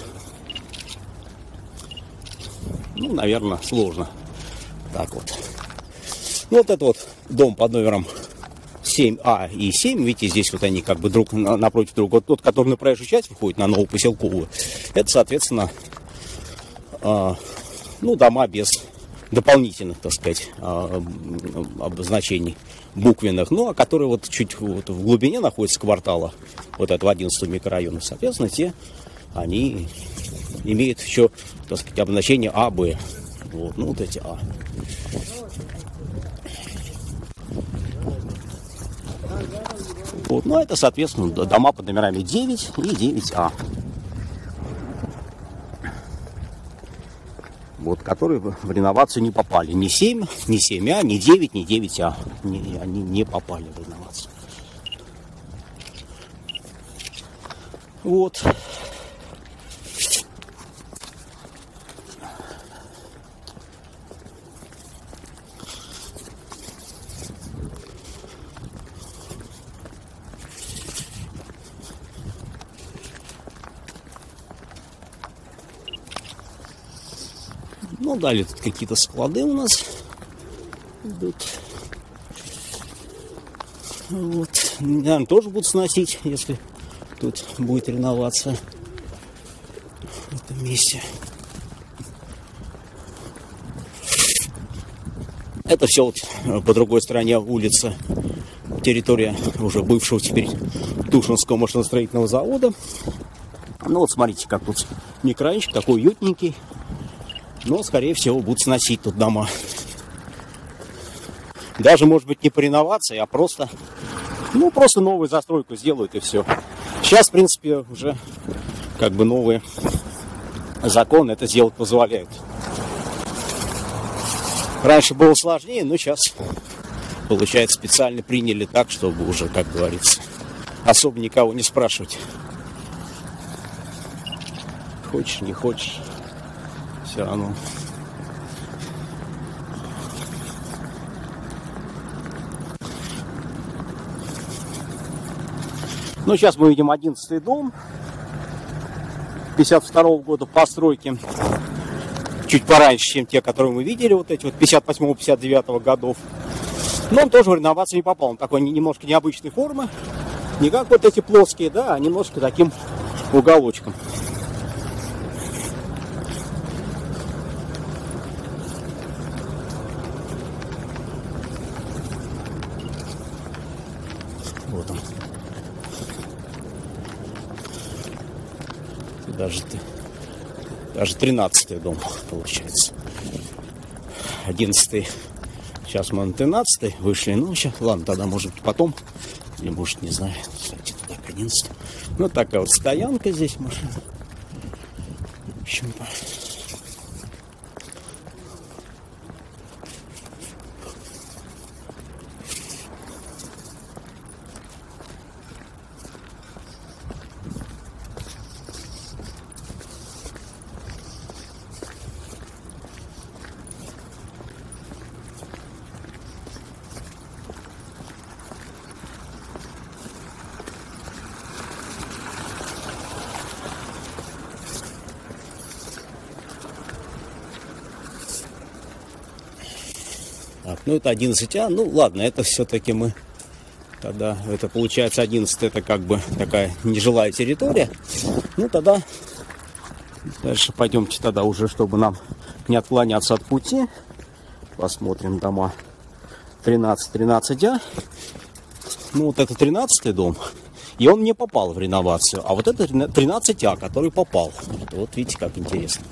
S2: ну, наверное, сложно. Так вот. Ну, вот это вот дом под номером семь А и семь, видите, здесь вот они как бы друг напротив друга. Вот тот, который на проезжую часть выходит, на Новопоселковую, это, соответственно, э, ну, дома без дополнительных, так сказать, э, обозначений буквенных, ну, а которые вот чуть вот в глубине находятся квартала, вот этого одиннадцатого микрорайона, соответственно, те, они имеют еще, так сказать, обозначение А, Б. Вот, ну, вот эти А. Вот, ну, это, соответственно, дома под номерами девять и девять А. Вот, которые в реновацию не попали. Ни семь, ни семь А, ни девять, ни девять А. Не, они не попали в реновацию. Вот. Ну, далее тут какие-то склады у нас идут. Вот. Наверное, тоже будут сносить, если тут будет реновация в этом месте. Это все вот по другой стороне улицы, территория уже бывшего теперь Тушинского машиностроительного завода. Ну вот смотрите, как тут микрорайончик такой уютненький. Но, скорее всего, будут сносить тут дома. Даже, может быть, не по реновации, а просто, ну, просто новую застройку сделают и все. Сейчас, в принципе, уже как бы новые законы это сделать позволяют. Раньше было сложнее, но сейчас, получается, специально приняли так, чтобы уже, как говорится, особо никого не спрашивать. Хочешь, не хочешь. Все равно. Ну, сейчас мы видим одиннадцатый дом пятьдесят второго года постройки. Чуть пораньше, чем те, которые мы видели, вот эти вот пятьдесят восьмого — пятьдесят девятого годов. Но он тоже в реновацию не попал. Он такой немножко необычной формы. Не как вот эти плоские, да, а немножко таким уголочком. Вот он. Даже, даже тринадцатый дом получается. одиннадцатый. Сейчас мы на тринадцатый вышли. Ну, сейчас, ладно, тогда может быть потом. Или может, не знаю. Кстати, так, одиннадцатый. Ну, такая вот стоянка здесь машина. В общем-то. Так, ну это одиннадцать А. Ну ладно, это все-таки мы тогда, это получается одиннадцать, это как бы такая нежилая территория. Ну тогда дальше пойдемте тогда уже, чтобы нам не отклоняться от пути. Посмотрим дома тринадцать, тринадцать А. Ну вот это тринадцатый дом. И он не попал в реновацию. А вот это тринадцать А, который попал. Вот видите, как интересно.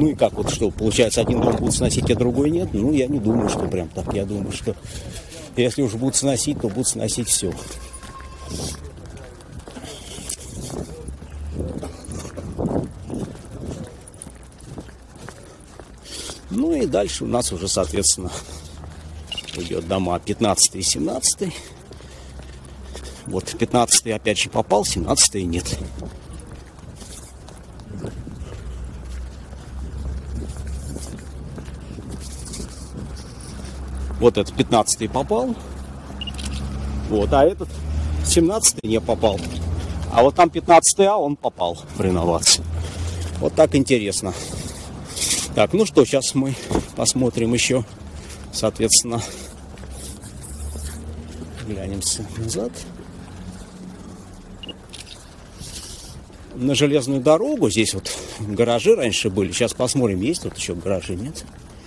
S2: Ну и как вот, что, получается, один дом будут сносить, а другой нет? Ну, я не думаю, что прям так. Я думаю, что если уж будут сносить, то будут сносить все. Ну и дальше у нас уже, соответственно, идет дома пятнадцатый и семнадцатый. Вот пятнадцатый опять же попал, семнадцатый нет. Вот этот пятнадцатый попал. Вот, а этот семнадцатый не попал. А вот там пятнадцатый А, он попал в реновацию. Вот так интересно. Так, ну что, сейчас мы посмотрим еще, соответственно, глянемся назад. На железную дорогу. Здесь вот гаражи раньше были. Сейчас посмотрим, есть тут еще гаражи, нет?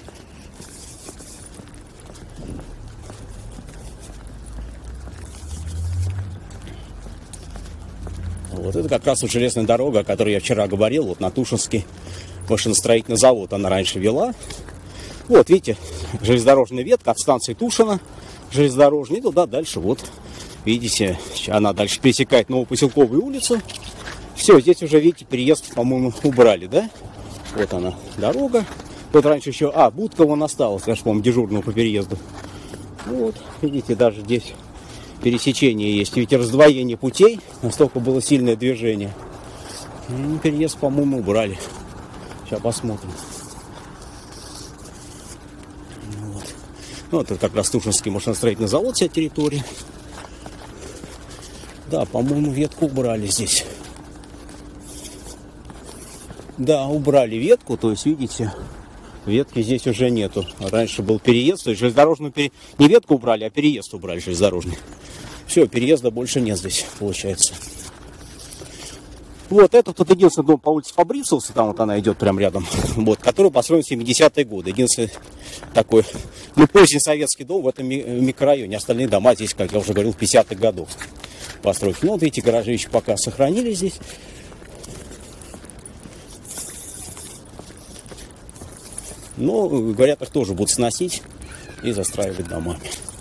S2: Вот это как раз вот железная дорога, о которой я вчера говорил, вот на Тушинский машиностроительный завод она раньше вела. Вот, видите, железнодорожная ветка от станции Тушино, железнодорожная, и туда дальше, вот, видите, она дальше пересекает Новопоселковую улицу. Все, здесь уже, видите, переезд, по-моему, убрали, да? Вот она, дорога. Вот раньше еще, а, будка вон осталась, я же, по-моему, дежурного по переезду. Вот, видите, даже здесь пересечение есть. Ведь раздвоение путей, настолько было сильное движение. И переезд, по-моему, убрали. Сейчас посмотрим. Вот. Ну, это как раз Тушинский машиностроительный завод, вся территория. Да, по-моему, ветку убрали здесь. Да, убрали ветку, то есть, видите, ветки здесь уже нету. Раньше был переезд, то есть железнодорожную пере... не ветку убрали, а переезд убрали железнодорожный. Все, переезда больше нет здесь, получается. Вот, этот вот единственный дом по улице Фабрициуса, там вот она идет прямо рядом, вот, который построен в семидесятые годы. Единственный такой, ну, поздний советский дом в этом микрорайоне. Остальные дома здесь, как я уже говорил, пятидесятых годов постройки. Ну, вот видите, гаражи еще пока сохранились здесь. Но, говорят, их тоже будут сносить и застраивать домами.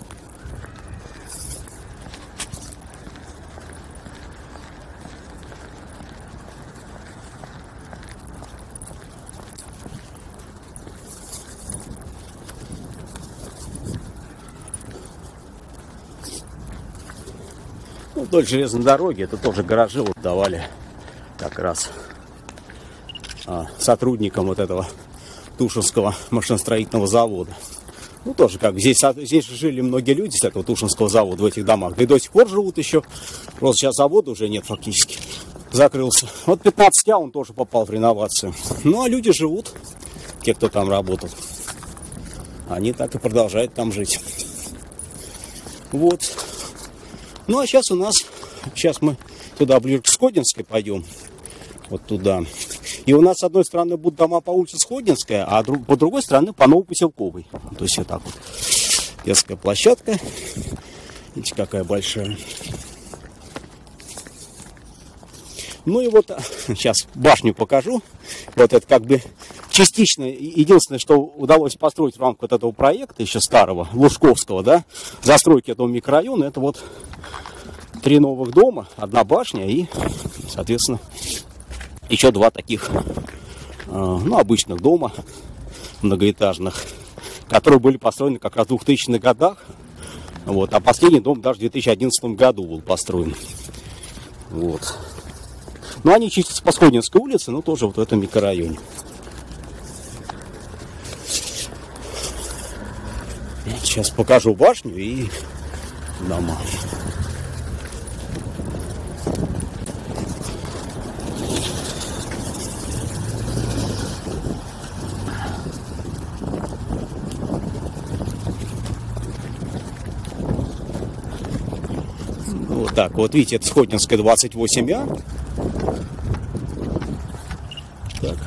S2: Ну, вдоль железной дороги, это тоже гаражи вот давали как раз а, сотрудникам вот этого Тушинского машиностроительного завода. Ну, тоже как, здесь, здесь жили многие люди с этого Тушинского завода в этих домах. Да и до сих пор живут еще. Просто сейчас завода уже нет фактически. Закрылся. Вот пятнадцать А он тоже попал в реновацию. Ну, а люди живут, те, кто там работал. Они так и продолжают там жить. Вот. Ну, а сейчас у нас, сейчас мы туда ближе к Сходинской пойдем. Вот туда. И у нас с одной стороны будут дома по улице Сходинская, а друг, по другой стороне по Новопоселковой. То есть вот так вот. Детская площадка. Видите, какая большая. Ну и вот сейчас башню покажу. Вот это как бы частично, единственное, что удалось построить в рамках вот этого проекта, еще старого, Лужковского, да, застройки этого микрорайона, это вот три новых дома, одна башня и, соответственно, еще два таких, ну, обычных дома, многоэтажных, которые были построены как раз в двухтысячных годах. Вот, а последний дом даже в две тысячи одиннадцатом году был построен. Вот. Ну, они чистятся по Сходинской улице, но тоже вот в этом микрорайоне. Сейчас покажу башню и дома. Вот так, вот видите, это Сходинская двадцать восемь А. Так.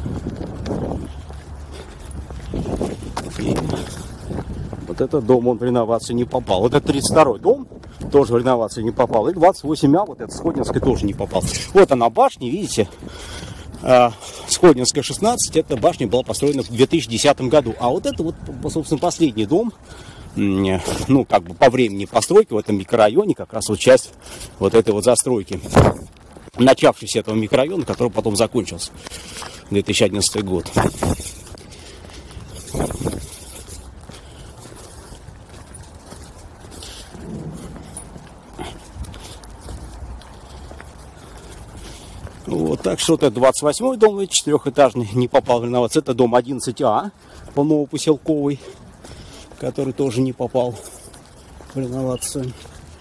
S2: И вот этот дом, он в реновацию не попал. Вот это тридцать второй дом, тоже в реновацию не попал. И двадцать восемь А, вот этот Сходинский тоже не попал. Вот она башня, видите, Сходнинская, шестнадцать, эта башня была построена в две тысячи десятом году. А вот это вот, собственно, последний дом, ну, как бы по времени постройки в этом микрорайоне, как раз вот часть вот этой вот застройки, начавшийся этого микрорайона, который потом закончился, две тысячи одиннадцатый год. Вот, так что это двадцать восьмой дом, четырехэтажный, не попал в реновацию. Это дом одиннадцать А по Новопоселковой, который тоже не попал в реновацию.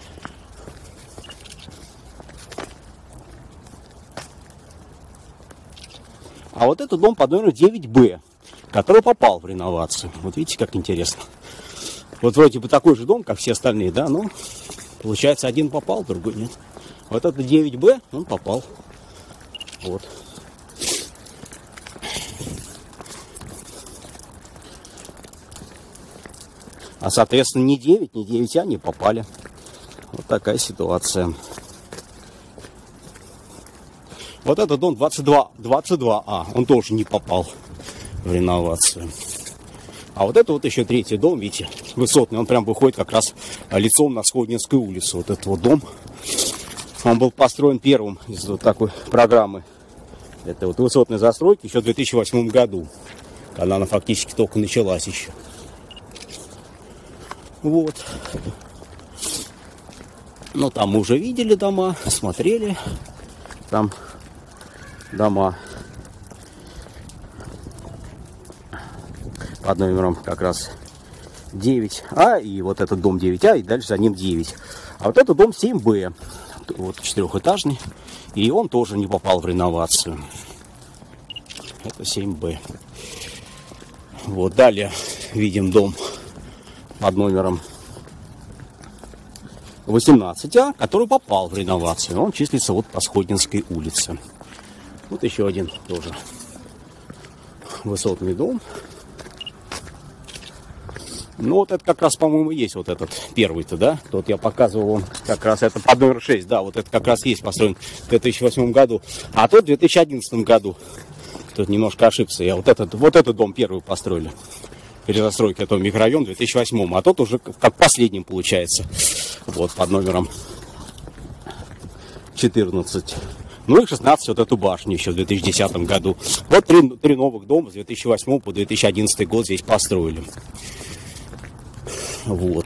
S2: А вот это дом под номером девять Б, который попал в реновацию. Вот видите, как интересно. Вот вроде бы такой же дом, как все остальные, да, но получается один попал, другой нет. Вот это девять Б, он попал. Вот. А соответственно ни девять, ни девять А не попали. Вот такая ситуация. Вот этот дом двадцать два, двадцать два А, он тоже не попал в реновацию. А вот это вот еще третий дом, видите, высотный, он прям выходит как раз лицом на Сходнинскую улицу. Вот этот вот дом, он был построен первым из вот такой программы. Это вот высотной застройки еще в две тысячи восьмом году, когда она фактически только началась еще. Вот. Ну, там мы уже видели дома, смотрели. Там дома под номером как раз девять А, и вот этот дом девять А, и дальше за ним девять. А вот этот дом семь Б, вот четырехэтажный, и он тоже не попал в реновацию. Это семь Б. Вот, далее видим дом под номером восемнадцать А, который попал в реновацию. Он числится вот по Сходнинской улице. Вот еще один тоже высотный дом. Ну, вот это как раз, по-моему, есть вот этот первый-то, да? Тот я показывал вам как раз, это под номер шесть, да, вот это как раз есть, построен в две тысячи восьмом году. А тот в две тысячи одиннадцатом году. Тут немножко ошибся. Я вот этот, вот этот дом первый построили. Перезастройки этого микрорайона в две тысячи восьмом. А тот уже как последним получается. Вот под номером четырнадцать. Ну и шестнадцать вот эту башню еще в две тысячи десятом году. Вот три, три новых дома с две тысячи восьмого по две тысячи одиннадцатый год здесь построили. Вот.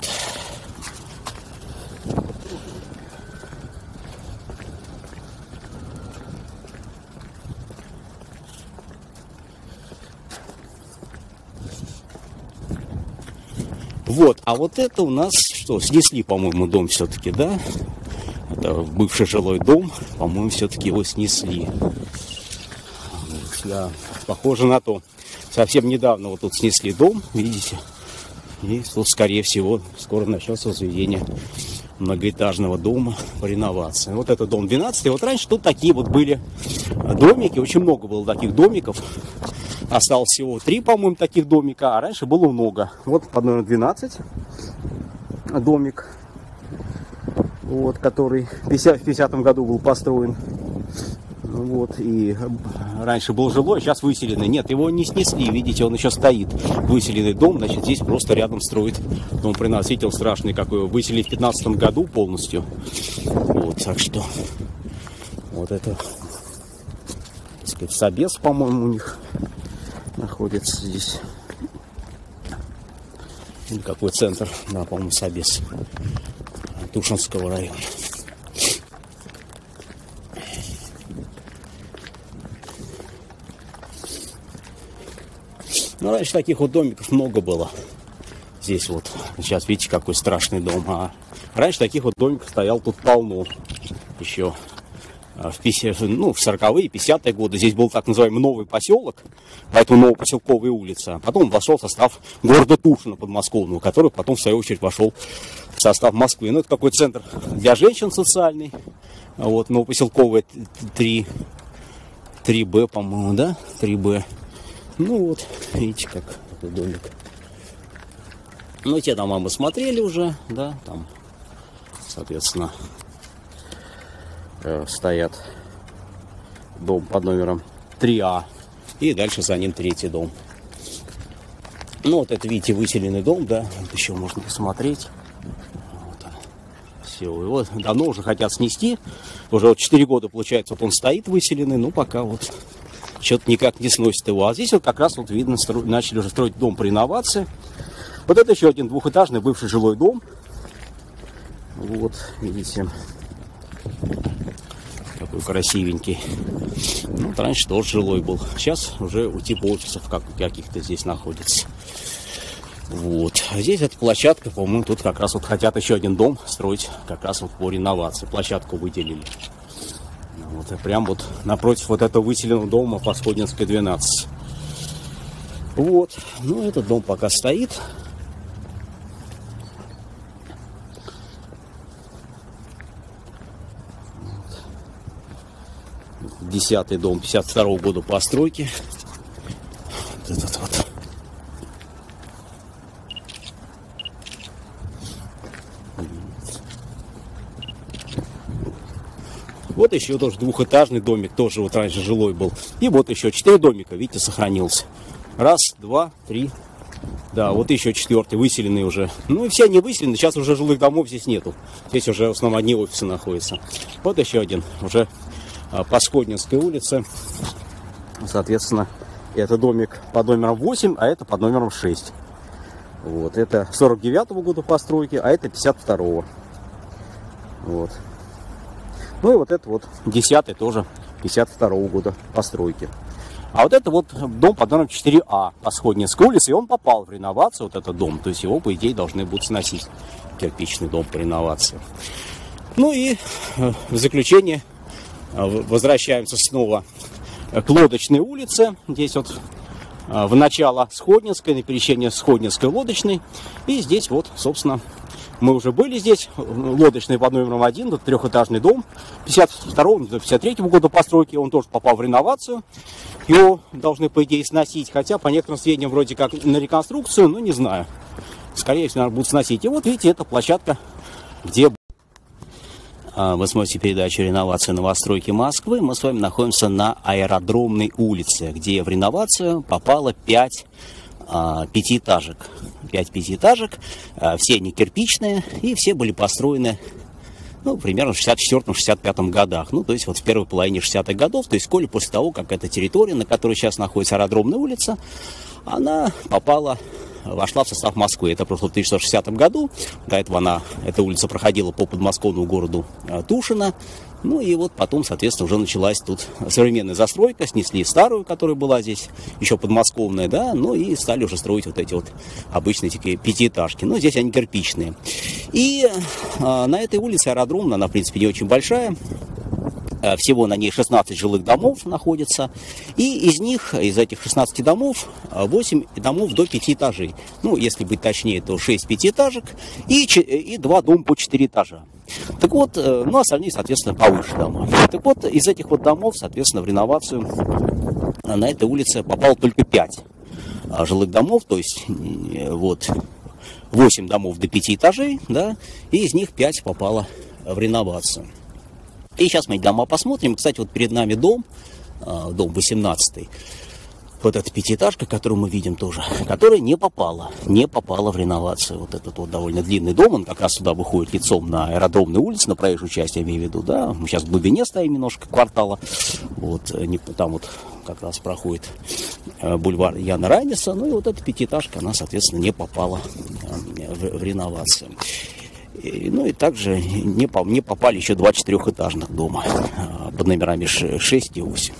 S2: Вот, а вот это у нас что, снесли, по-моему, дом все-таки, да? Это бывший жилой дом, по-моему, все-таки его снесли. Да, похоже на то. Совсем недавно вот тут снесли дом, видите? И тут, скорее всего, скоро начнется возведение многоэтажного дома по реновации. Вот это дом двенадцать. И вот раньше тут такие вот были домики. Очень много было таких домиков. Осталось всего три, по-моему, таких домика. А раньше было много. Вот под номером двенадцать домик. Вот, который в пятидесятом году был построен. Вот, и раньше был жилой, сейчас выселенный. Нет, его не снесли, видите, он еще стоит. Выселенный дом, значит, здесь просто рядом строит дом приноситель страшный какой. Его выселили в пятнадцатом году полностью. Вот, так что вот это, так сказать, Собес, по-моему, у них находится здесь. Или какой центр? Да, по-моему, Собес Тушинского района. Ну, раньше таких вот домиков много было. Здесь вот, сейчас видите, какой страшный дом. А раньше таких вот домиков стоял тут полно. Еще в, пятидесятые, ну, в сороковые, пятидесятые годы. Здесь был так называемый новый поселок, поэтому Новопоселковая улица. Потом вошел в состав города Тушино подмосковного, который потом, в свою очередь, вошел в состав Москвы. Ну, это такой центр для женщин социальный. Вот, Новопоселковая три Б, по-моему, да? три Б. Ну вот, видите, как этот домик. Ну, те дома мы смотрели уже, да, там, соответственно, э, стоят дом под номером три А. И дальше за ним третий дом. Ну, вот это, видите, выселенный дом, да. Вот еще можно посмотреть. Вот он. Все, его давно уже хотят снести. Уже вот четыре года, получается, вот он стоит выселенный. Ну, пока вот что-то никак не сносит его. А здесь вот как раз вот видно, стро... начали уже строить дом по реновации. Вот это еще один двухэтажный бывший жилой дом. Вот, видите. Такой красивенький. Ну, вот раньше тоже жилой был. Сейчас уже у типа офисов как, каких-то здесь находится. Вот. А здесь эта площадка, по-моему, тут как раз вот хотят еще один дом строить как раз вот по реновации. Площадку выделили. Вот, и прям вот напротив вот этого выселенного дома по Сходнинской, двенадцать. Вот. Ну, этот дом пока стоит. Десятый дом, пятьдесят второго года постройки. Вот этот вот. Вот еще тоже двухэтажный домик, тоже вот раньше жилой был. И вот еще четыре домика, видите, сохранился. Раз, два, три. Да, вот еще четвертый, выселенный уже. Ну и все они выселены, сейчас уже жилых домов здесь нету. Здесь уже в основном одни офисы находятся. Вот еще один, уже по Сходнинской улице. Соответственно, это домик под номером восемь, а это под номером шесть. Вот, это сорок девятого года постройки, а это пятьдесят второго. Вот. Ну и вот это вот десятый тоже пятьдесят второго года постройки. А вот это вот дом под номером четыре А по Сходнинской улице, и он попал в реновацию, вот этот дом. То есть его, по идее, должны будут сносить, кирпичный дом по реновации. Ну и в заключение возвращаемся снова к Лодочной улице. Здесь вот в начало Сходнинской, на пересечении Сходнинской и Лодочной. И здесь вот, собственно, мы уже были здесь. Лодочный под номером один, это трехэтажный дом. пятьдесят второго, пятьдесят третьего года постройки. Он тоже попал в реновацию. Его должны, по идее, сносить. Хотя, по некоторым сведениям, вроде как на реконструкцию, но не знаю. Скорее всего, наверное, будут сносить. И вот, видите, это площадка, где... Вы смотрите передачу «Реновация новостройки Москвы». Мы с вами находимся на Аэродромной улице, где в реновацию попало пять а, пятиэтажек. пять пятиэтажек, а, все они кирпичные, и все были построены, ну, примерно в шестьдесят четвёртом — шестьдесят пятом годах. Ну, то есть вот в первой половине шестидесятых годов, то есть вскоре после того, как эта территория, на которой сейчас находится Аэродромная улица, она попала... вошла в состав Москвы. Это просто в тысяча девятьсот шестидесятом году. До этого она, эта улица проходила по подмосковному городу Тушино. Ну и вот потом, соответственно, уже началась тут современная застройка. Снесли старую, которая была здесь, еще подмосковная, да. Ну и стали уже строить вот эти вот обычные такие пятиэтажки. Но здесь они кирпичные. И а, на этой улице Аэродромная, она, в принципе, не очень большая. Всего на ней шестнадцать жилых домов находится. И из них, из этих шестнадцати домов, восемь домов до пяти этажей. Ну, если быть точнее, то шесть пятиэтажек и, и два дома по четыре этажа. Так вот, ну, остальные, соответственно, повыше дома. Так вот, из этих вот домов, соответственно, в реновацию на этой улице попало только пять жилых домов. То есть, вот, восемь домов до пяти этажей, да, и из них пять попало в реновацию. И сейчас мы эти дома посмотрим. Кстати, вот перед нами дом, дом восемнадцатый. Вот эта пятиэтажка, которую мы видим тоже, которая не попала, не попала в реновацию. Вот этот вот довольно длинный дом, он как раз туда выходит лицом на Аэродромную улицу, на проезжую часть, я имею в виду, да. Мы сейчас в глубине стоим немножко квартала. Вот, там вот как раз проходит бульвар Яна Райниса. Ну и вот эта пятиэтажка, она, соответственно, не попала в, в реновацию. Ну и также не, не попали еще два четырехэтажных дома под номерами шесть и восемь.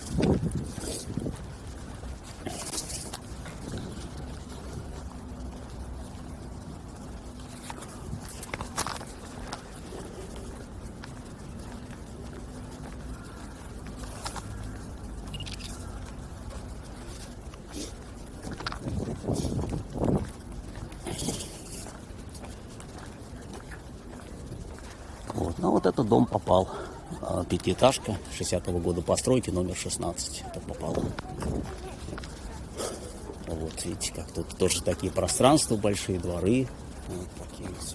S2: Вот, ну вот этот дом попал, пятиэтажка шестидесятого года постройки, номер шестнадцать, это попало. Вот видите, как тут тоже такие пространства, большие дворы, вот такие все.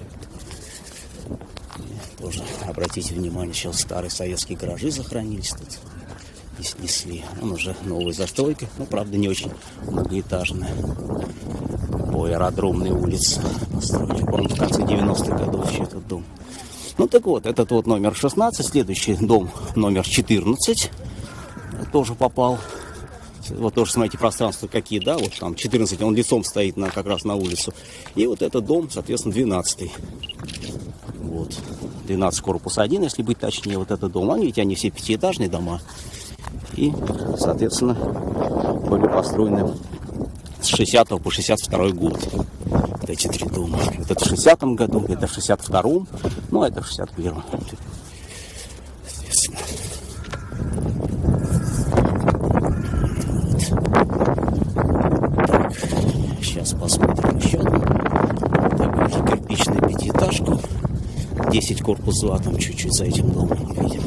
S2: И тоже обратите внимание, сейчас старые советские гаражи сохранились тут. и снесли. Он уже новой застройкой, но, правда, не очень многоэтажная. По аэродромной улице построили. По-моему, в конце девяностых годов еще этот дом. Ну, так вот, этот вот номер шестнадцать. Следующий дом номер четырнадцать. Тоже попал. Вот тоже, смотрите, пространства какие, да, вот там четырнадцать, он лицом стоит на, как раз на улицу. И вот этот дом, соответственно, двенадцатый. Вот, двенадцать корпус один, если быть точнее, вот этот дом. Они, ведь они все пятиэтажные дома. И, соответственно, были построены с шестидесятого по шестьдесят второй год. Вот эти три дома. Вот это в шестидесятом году, это в шестьдесят втором, ну, а это в шестьдесят первом. Соответственно. Сейчас посмотрим еще одну такую же кирпичную пятиэтажку. десять корпус два, там чуть-чуть за этим домом видим.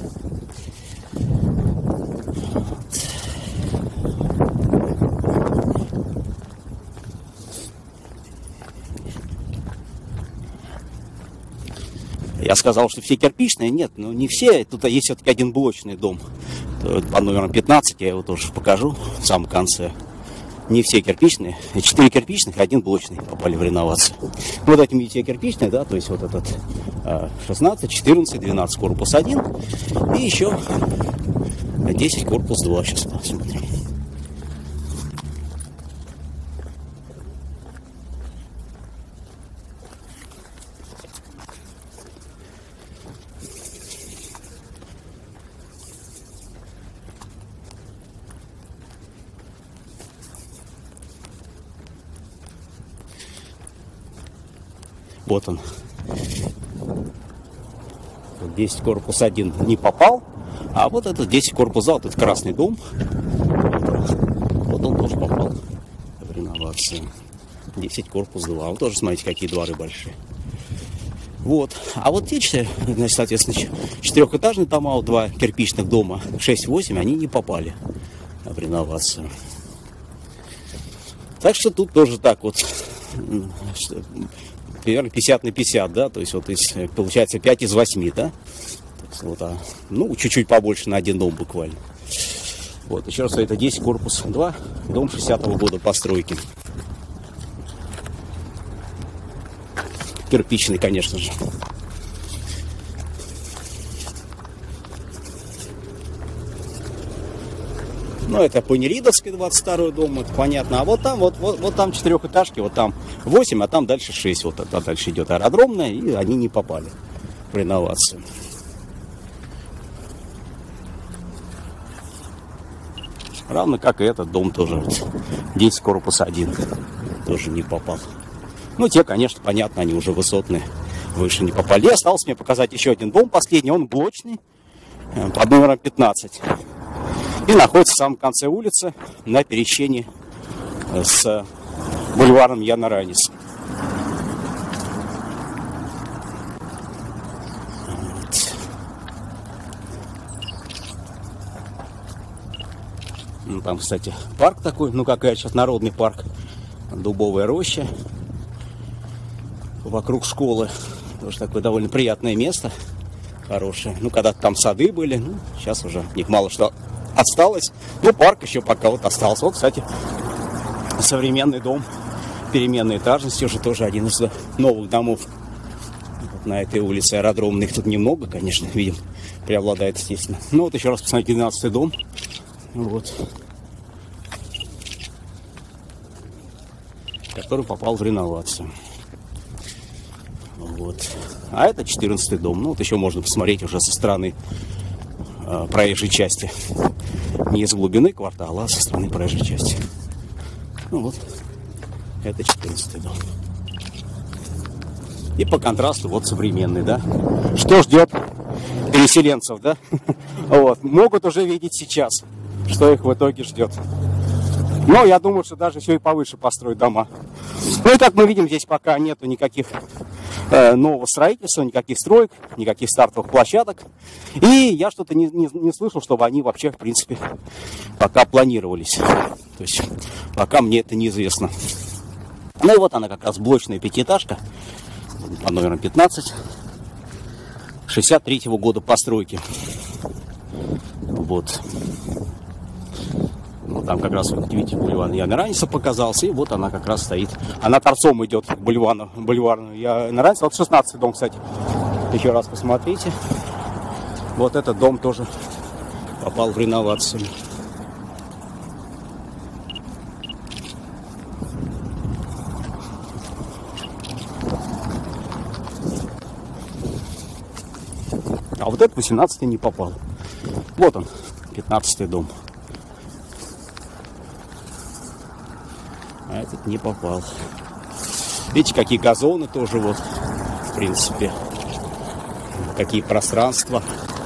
S2: Я сказал, что все кирпичные. Нет, ну не все. Тут есть все-таки один блочный дом. По номеру пятнадцать, я его тоже покажу в самом конце. Не все кирпичные. Четыре кирпичных и один блочный попали в реновацию. Вот эти, видите, кирпичные, да, то есть вот этот шестнадцать, четырнадцать, двенадцать корпус один. И еще десять корпус два. Сейчас посмотрим. Вот он. десять корпус один не попал. А вот этот десять корпус два, вот этот красный дом. Вот он тоже попал в реновацию. десять корпус два. Вот тоже, смотрите, какие дворы большие. Вот. А вот те, значит, соответственно, четырехэтажные дома, вот два кирпичных дома, шесть-восемь, они не попали в реновацию. Так что тут тоже так вот. Примерно пятьдесят на пятьдесят, да, то есть вот из, получается пять из восьми, да, вот, а, ну, чуть-чуть побольше на один дом буквально. Вот, еще раз, это десять корпус два, дом шестидесятого года постройки. Кирпичный, конечно же. Ну, это по Неридовской двадцать второй дом, это понятно. А вот там, вот, вот, вот там четырехэтажки, вот там восемь, а там дальше шесть. Вот это дальше идет аэродромная, и они не попали в реновацию. Равно как и этот дом тоже. Вот, десять корпус один тоже не попал. Ну, те, конечно, понятно, они уже высотные, выше не попали. И осталось мне показать еще один дом, последний, он блочный, под номером пятнадцать. И находится в самом конце улицы, на пересечении с бульваром Яна Ранис. Вот. Ну, там, кстати, парк такой, ну какая сейчас народный парк, Дубовая роща. Вокруг школы тоже такое довольно приятное место, хорошее. Ну, когда-то там сады были, ну, сейчас уже них мало что осталось. Ну, парк еще пока вот остался. Вот, кстати, современный дом переменной этажности, уже тоже один из новых домов вот на этой улице аэродромной. Их тут немного, конечно, видим, преобладает, естественно. Ну, вот еще раз посмотрите, двенадцатый дом. Вот. Который попал в реновацию. Вот. А это четырнадцатый дом. Ну, вот еще можно посмотреть уже со стороны э, проезжей части. Не из глубины квартала, а со стороны проезжей части. Ну вот, это четырнадцатый дом. И по контрасту вот современный, да. Что ждет переселенцев, да? Вот. Могут уже видеть сейчас, что их в итоге ждет. Но я думаю, что даже все и повыше построят дома. Ну и как мы видим, здесь пока нету никаких э, нового строительства, никаких строек, никаких стартовых площадок. И я что-то не, не, не слышал, чтобы они вообще, в принципе, пока планировались. То есть пока мне это неизвестно. Ну и вот она как раз блочная пятиэтажка по номеру пятнадцать. шестьдесят третьего года постройки. Вот. Вот там как раз, вот, видите, бульвар Яны-Ранеса показался, и вот она как раз стоит. Она торцом идет к бульвару, бульварную Яны-Ранеса. Вот шестнадцатый дом, кстати. Еще раз посмотрите. Вот этот дом тоже попал в реновацию. А вот этот восемнадцатый не попал. Вот он, пятнадцатый дом. А этот не попал. Видите, какие газоны тоже вот, в принципе. Какие пространства.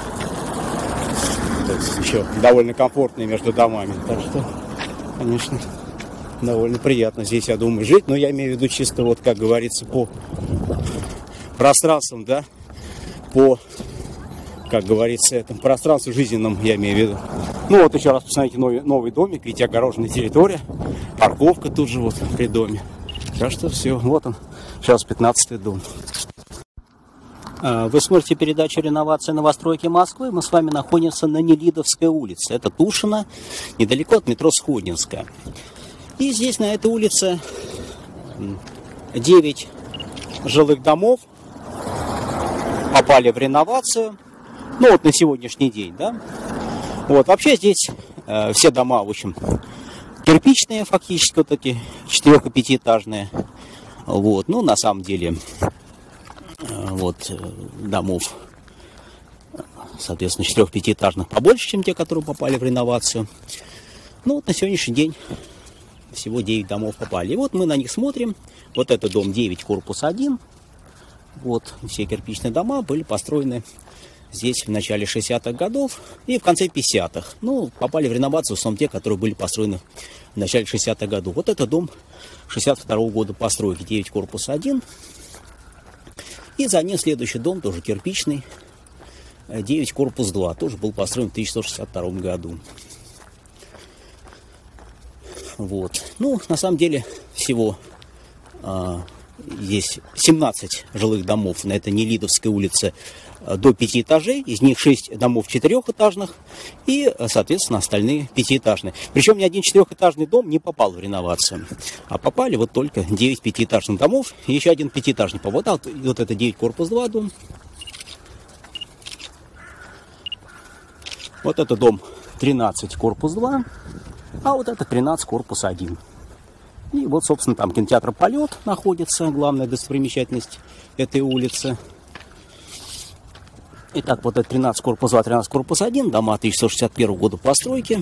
S2: То есть еще довольно комфортные между домами. Так что, конечно, довольно приятно здесь, я думаю, жить. Но я имею в виду чисто, вот, как говорится, по пространствам, да, по, как говорится, этому пространству жизненному, я имею в виду. Ну вот еще раз посмотрите новый, новый домик, видите, огороженная территория, парковка тут же вот при доме. Так что все, вот он, сейчас пятнадцатый дом. Вы смотрите передачу «Реновация новостройки Москвы». Мы с вами находимся на Нелидовской улице. Это Тушино, недалеко от метро Сходнинская. И здесь, на этой улице, девять жилых домов попали в реновацию. Ну, вот на сегодняшний день, да. Вот, вообще здесь э, все дома, в общем, кирпичные фактически, вот такие, четырех- и пятиэтажные. Вот, ну, на самом деле... Вот, домов, соответственно, четырех-пятиэтажных побольше, чем те, которые попали в реновацию. Ну, вот на сегодняшний день всего девять домов попали. И вот мы на них смотрим. Вот это дом девять, корпус один. Вот, все кирпичные дома были построены здесь в начале шестидесятых годов и в конце пятидесятых. Ну, попали в реновацию в основном те, которые были построены в начале шестидесятых годов. Вот это дом шестьдесят второго года постройки, девять, корпус один. И за ним следующий дом, тоже кирпичный, девять, корпус два, тоже был построен в тысяча сто шестьдесят втором году. Вот. Ну, на самом деле, всего а, есть семнадцать жилых домов на этой Нелидовской улице до пяти этажей. Из них шесть домов четырехэтажных и, соответственно, остальные пятиэтажные. Причем ни один четырехэтажный дом не попал в реновацию. А попали вот только девять пятиэтажных домов и еще один пятиэтажный. Вот, а вот это девять, корпус два дом. Вот это дом тринадцать, корпус два. А вот это тринадцать, корпус один. И вот, собственно, там кинотеатр «Полет» находится, главная достопримечательность этой улицы. Итак, вот это тринадцать, корпус два, тринадцать, корпус один, дома тысяча сто шестьдесят первого года постройки.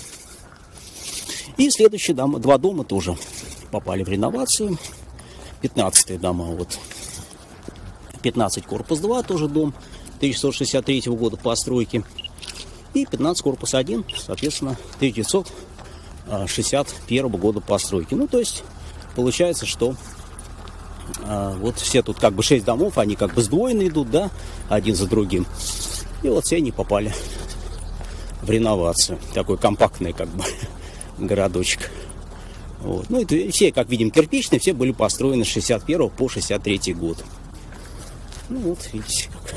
S2: И следующие дома, два дома тоже попали в реновацию. пятнадцатые дома, вот. пятнадцать, корпус два, тоже дом тысяча сто шестьдесят третьего года постройки. И пятнадцать, корпус один, соответственно, тысяча девятьсот шестьдесят первого года постройки. Ну, то есть, получается, что а, вот все тут как бы шесть домов, они как бы сдвоенно идут, да, один за другим. И вот все они попали в реновацию. Такой компактный как бы городочек. Вот. Ну, и все, как видим, кирпичные, все были построены с шестьдесят первого по шестьдесят третий год. Ну, вот, видите, как.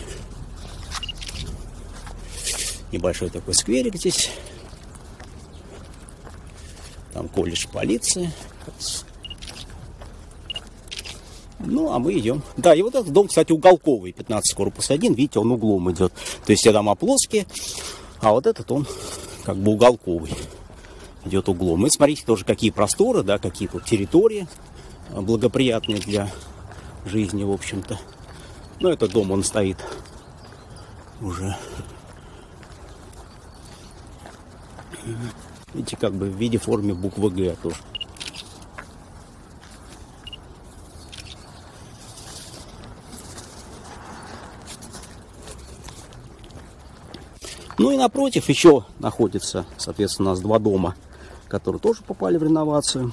S2: Небольшой такой скверик здесь. Там колледж полиции. Ну, а мы идем. Да, и вот этот дом, кстати, уголковый, пятнадцать, корпус один. Видите, он углом идет. То есть все дома плоские, а вот этот он как бы уголковый. Идет углом. И смотрите тоже, какие просторы, да, какие тут территории благоприятные для жизни, в общем-то. Ну, этот дом, он стоит уже, видите, как бы в виде формы буквы Г тоже. Ну и напротив еще находится, соответственно, у нас два дома, которые тоже попали в реновацию.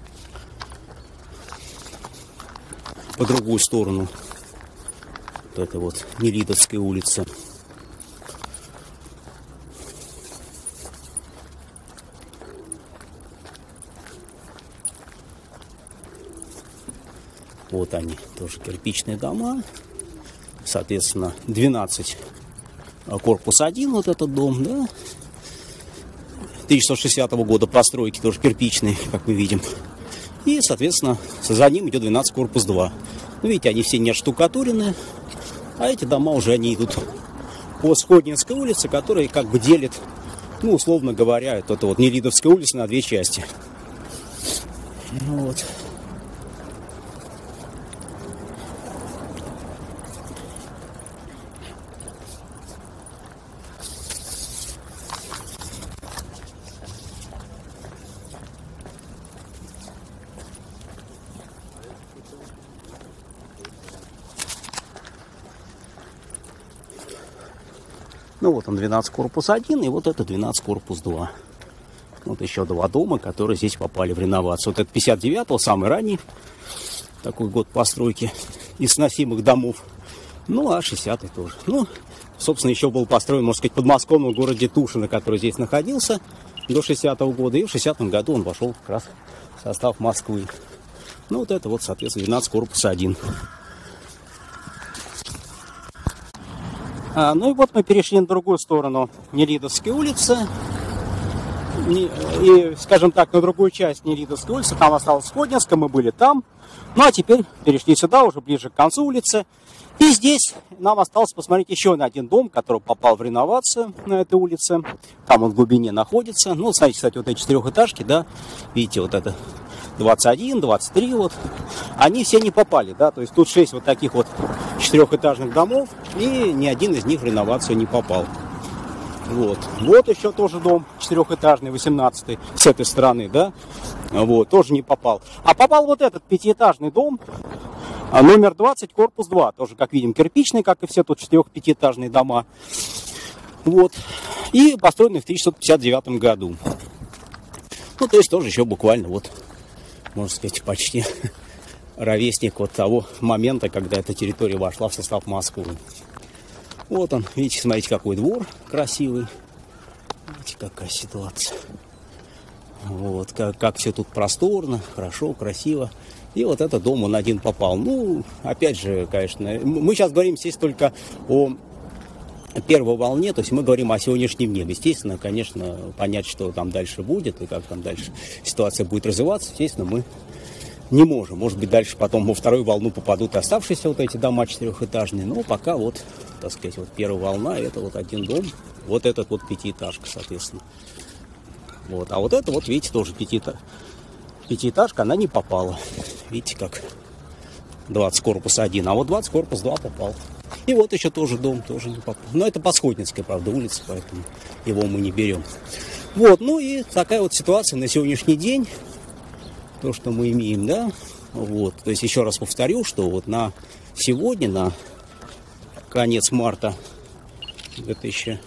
S2: По другую сторону вот это вот Нелидовская улица. Вот они, тоже кирпичные дома. Соответственно, двенадцать, корпус один, вот этот дом, да. тысяча девятьсот шестидесятого года постройки, тоже кирпичный, как мы видим. И, соответственно, за ним идет двенадцать корпус два. Ну, видите, они все не отштукатурены, а эти дома уже они идут по Сходнинской улице, которая как бы делит, ну, условно говоря, это вот Нелидовская улица на две части. Вот. Ну вот он, двенадцать корпус один, и вот это двенадцать корпус два. Вот еще два дома, которые здесь попали в реновацию. Вот это пятьдесят девятого, самый ранний такой год постройки из сносимых домов. Ну, а шестидесятый тоже. Ну, собственно, еще был построен, можно сказать, в подмосковном городе Тушино, который здесь находился до шестидесятого года. И в шестидесятом году он вошел как раз в состав Москвы. Ну, вот это вот, соответственно, двенадцать корпус один. А, ну и вот мы перешли на другую сторону Нелидовской улицы. И, скажем так, на другую часть Нелидовской улицы. Там осталась Сходнинская, мы были там. Ну а теперь перешли сюда, уже ближе к концу улицы. И здесь нам осталось посмотреть еще на один дом, который попал в реновацию на этой улице. Там он в глубине находится. Ну, смотрите, кстати, вот эти четырехэтажки, да, видите, вот это двадцать один, двадцать три, вот. Они все не попали, да, то есть тут шесть вот таких вот четырехэтажных домов, и ни один из них в реновацию не попал. Вот. Вот еще тоже дом четырехэтажный, восемнадцатый, с этой стороны, да, вот, тоже не попал. А попал вот этот пятиэтажный дом, номер двадцать, корпус два, тоже, как видим, кирпичный, как и все тут четырех-пятиэтажные дома. Вот. И построенный в тысяча девятьсот пятьдесят девятом году. Ну, то есть тоже еще буквально вот, можно сказать, почти ровесник вот того момента, когда эта территория вошла в состав Москвы. Вот он, видите, смотрите, какой двор красивый. Видите, какая ситуация. Вот, как, как все тут просторно, хорошо, красиво. И вот этот дом, он один попал. Ну, опять же, конечно, мы сейчас говорим здесь только о первой волне, то есть мы говорим о сегодняшнем дне. Естественно, конечно, понять, что там дальше будет и как там дальше ситуация будет развиваться, естественно, мы не можем. Может быть, дальше потом во вторую волну попадут оставшиеся вот эти дома четырехэтажные. Но пока вот, так сказать, вот первая волна, это вот один дом, вот этот вот пятиэтажка, соответственно. Вот. А вот это вот, видите, тоже пятиэтажка. Пятиэтажка, она не попала. Видите, как двадцать корпус один, а вот двадцать корпус два попал. И вот еще тоже дом, тоже не попал. Но это Посходнинская, правда, улица, поэтому его мы не берем. Вот, ну и такая вот ситуация на сегодняшний день. То, что мы имеем, да, вот, то есть еще раз повторю, что вот на сегодня, на конец марта две тысячи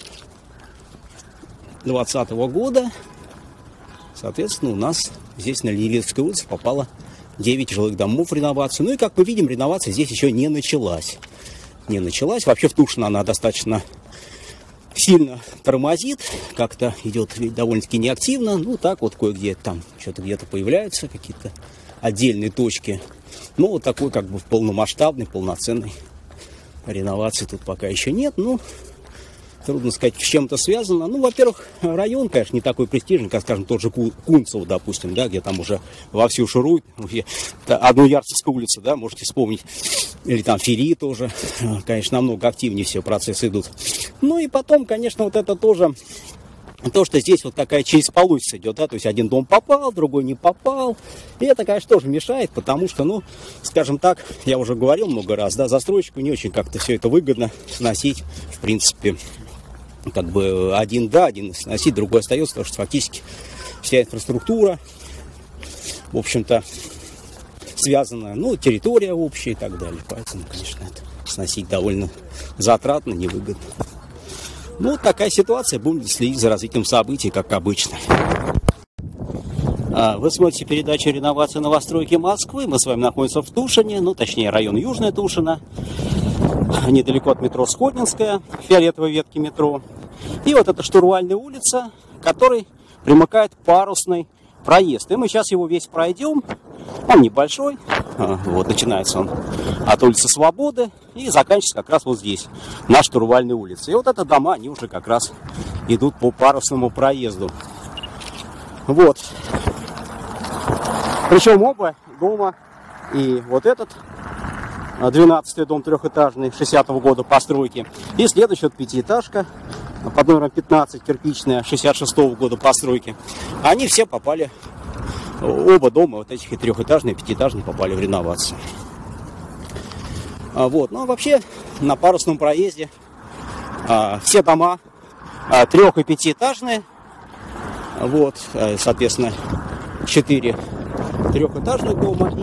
S2: двадцатого года, соответственно, у нас здесь на Нелидовской улице попало девять жилых домов в реновацию. Ну и, как мы видим, реновация здесь еще не началась. Не началась. Вообще в Тушино она достаточно сильно тормозит, как-то идет довольно-таки неактивно. Ну, так вот кое-где там что-то где-то появляются какие-то отдельные точки. Но вот такой как бы полномасштабной, полноценной реновации тут пока еще нет. Ну, трудно сказать, с чем это связано. Ну, во-первых, район, конечно, не такой престижный, как, скажем, тот же Кунцево, допустим, да, где там уже вовсю шуруют. Одноярцевская улица, да, можете вспомнить. Или там Фери тоже. Конечно, намного активнее все процессы идут. Ну и потом, конечно, вот это тоже, то, что здесь вот такая через полосица идет, да, то есть один дом попал, другой не попал. И это, конечно, тоже мешает, потому что, ну, скажем так, я уже говорил много раз, да, застройщику не очень как-то все это выгодно сносить, в принципе, как бы один, да, один сносить, другой остается, потому что фактически вся инфраструктура, в общем-то, связана, ну, территория общая и так далее. Поэтому, конечно, это сносить довольно затратно, невыгодно. Ну, вот такая ситуация. Будем следить за развитием событий, как обычно. Вы смотрите передачу «Реновация новостройки Москвы». Мы с вами находимся в Тушине, ну, точнее, район Южная Тушина. Недалеко от метро Сходнинская, фиолетовой ветки метро. И вот это штурвальная улица, к которой примыкает парусный проезд. И мы сейчас его весь пройдем. Он небольшой. Вот, начинается он от улицы Свободы и заканчивается как раз вот здесь, на штурвальной улице. И вот это дома, они уже как раз идут по парусному проезду. Вот. Причем оба дома, и вот этот двенадцатый дом трехэтажный, шестидесятого года постройки, и следующая вот пятиэтажка под номером пятнадцать, кирпичная, шестьдесят шестого года постройки. Они все попали, оба дома, вот этих и трехэтажные, и пятиэтажные, попали в реновацию. Вот. Ну а вообще на парусном проезде а, все дома а, трех- и пятиэтажные. Вот, соответственно, четыре трехэтажных дома и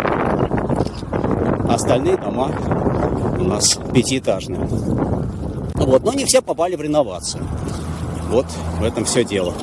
S2: остальные дома у нас пятиэтажные. Вот, но не все попали в реновацию. Вот в этом все дело.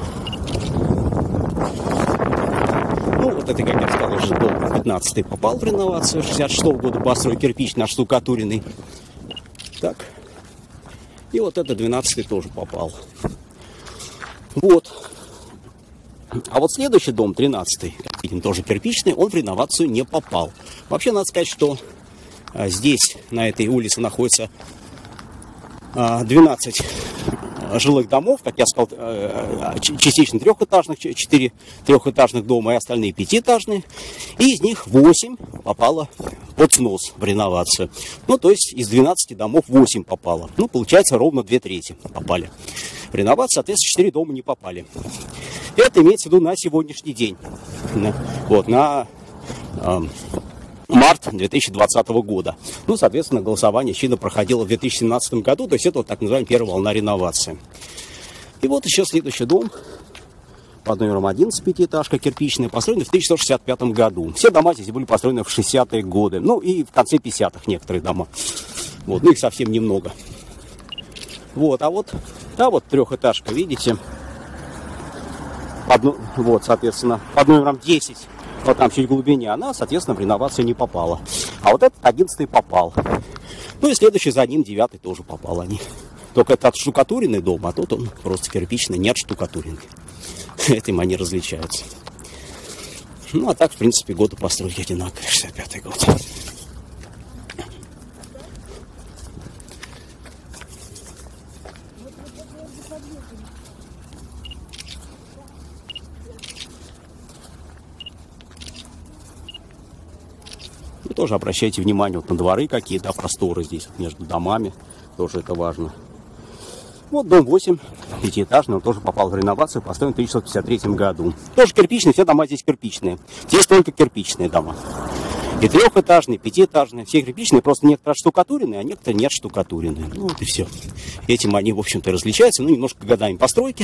S2: Ну, вот это, как я сказал, уже дом пятнадцатый попал в реновацию. шестьдесят шестого года постройки, кирпичный, оштукатуренный. Так. И вот это двенадцатый тоже попал. Вот. А вот следующий дом, тринадцатый, как видим, тоже кирпичный, он в реновацию не попал. Вообще, надо сказать, что а, здесь, на этой улице, находится а, двенадцать жилых домов, как я сказал, а, частично трехэтажных, четыре трехэтажных дома и остальные пятиэтажные. И из них восемь попало под снос в реновацию. Ну, то есть из двенадцати домов восемь попало. Ну, получается, ровно две трети попали в реновацию, соответственно, четыре дома не попали. Это имеется в виду на сегодняшний день. Вот, на э, март две тысячи двадцатого года. Ну, соответственно, голосование чинно проходило в две тысячи семнадцатом году, то есть это вот так называемая первая волна реновации. И вот еще следующий дом под номером одиннадцать, пятиэтажка кирпичная, построенный в тысяча девятьсот шестьдесят пятом году. Все дома здесь были построены в шестидесятые годы, ну и в конце пятидесятых некоторые дома. Вот, ну их совсем немного. Вот, а вот та вот трехэтажка, видите, под, вот, соответственно, под номером десять, вот там чуть в глубине, она, соответственно, в реновацию не попала. А вот этот одиннадцатый попал. Ну и следующий за ним, девятый, тоже попал они. Только это отштукатуренный дом, а тут он просто кирпичный, не отштукатуренный. Этим они различаются. Ну, а так, в принципе, годы постройки одинаковые, шестьдесят пятый год. Вы тоже обращайте внимание вот на дворы какие-то, просторы здесь вот между домами. Тоже это важно. Вот дом восемь, пятиэтажный, он тоже попал в реновацию, построен в тысяча девятьсот пятьдесят третьем году. Тоже кирпичный, все дома здесь кирпичные. Здесь только кирпичные дома. И трехэтажные, пятиэтажные, все кирпичные, просто некоторые отштукатуренные, а некоторые не отштукатуренные. Ну вот и все. Этим они, в общем-то, различаются, ну немножко годами постройки.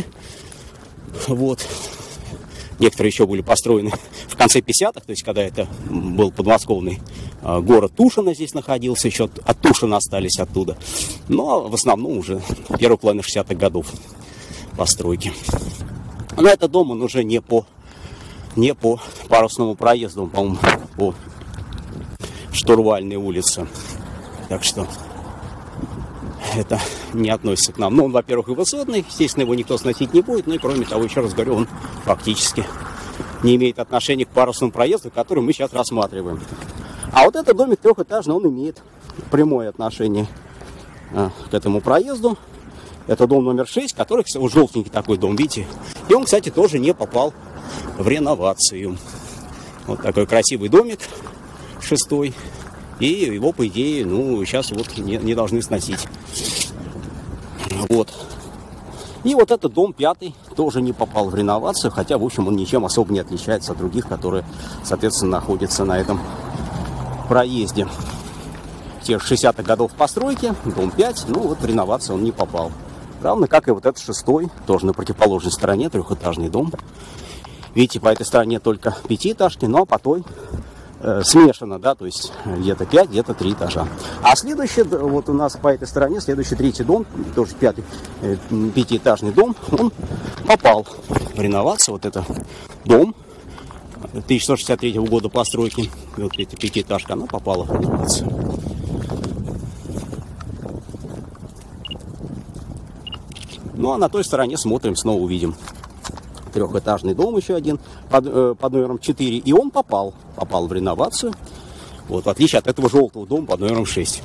S2: Вот. Некоторые еще были построены в конце пятидесятых, то есть когда это был подмосковный э, город Тушино здесь находился, еще от, от Тушино остались оттуда. Но в основном уже первая половина шестидесятых годов постройки. Но этот дом он уже не по, не по парусному проезду, он, по-моему, по Штурвальной улице. Так что это не относится к нам. Ну, он, во-первых, и высотный, естественно, его никто сносить не будет. Ну и, кроме того, еще раз говорю, он фактически не имеет отношения к парусному проезду, который мы сейчас рассматриваем. А вот этот домик трехэтажный, он имеет прямое отношение а, к этому проезду. Это дом номер шесть, который, вот желтенький такой дом, видите? И он, кстати, тоже не попал в реновацию. Вот такой красивый домик, шестой. И его, по идее, ну, сейчас вот не, не должны сносить. Вот. И вот этот дом пятый тоже не попал в реновацию, хотя, в общем, он ничем особо не отличается от других, которые, соответственно, находятся на этом проезде. Тех шестидесятых годов постройки, дом пять, ну вот в реновацию он не попал. Равно как и вот этот шестой, тоже на противоположной стороне, трехэтажный дом. Видите, по этой стороне только пятиэтажки, но по той э, смешано, да, то есть где-то пять, где-то три этажа. А следующий, вот у нас по этой стороне, следующий третий дом, тоже пятый, э, пятиэтажный дом, он попал в реновацию. Вот это дом тысяча девятьсот шестьдесят третьего года постройки, вот эта пятиэтажка, она попала в реновацию. Ну а на той стороне смотрим, снова увидим трехэтажный дом еще один под, э, под номером четыре. И он попал, попал в реновацию. Вот, в отличие от этого желтого дома под номером шесть.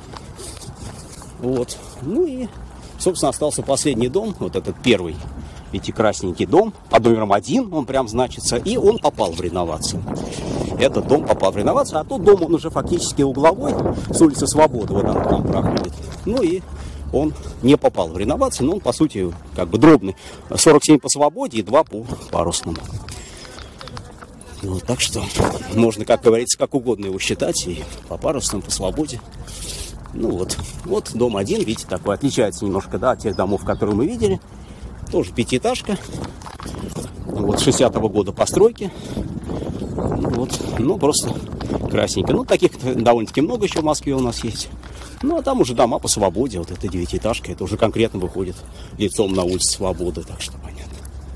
S2: Вот. Ну и, собственно, остался последний дом, вот этот первый, видите, красненький дом, под номером один он прям значится, и он попал в реновацию. Этот дом попал в реновацию, а тот дом, он уже фактически угловой, с улицы Свободы, вот он там проходит. Ну и он не попал в реновацию, но он, по сути, как бы дробный. сорок семь по Свободе и два по Парусному. Вот, так что можно, как говорится, как угодно его считать, и по Парусному, по Свободе. Ну вот, вот дом один, видите, такой, отличается немножко, да, от тех домов, которые мы видели. Тоже пятиэтажка, вот, шестидесятого года постройки. Ну, вот, ну, просто красненько. Ну, таких довольно-таки много еще в Москве у нас есть. Ну, а там уже дома по Свободе, вот эта девятиэтажка, это уже конкретно выходит лицом на улицу Свободы, так что понятно.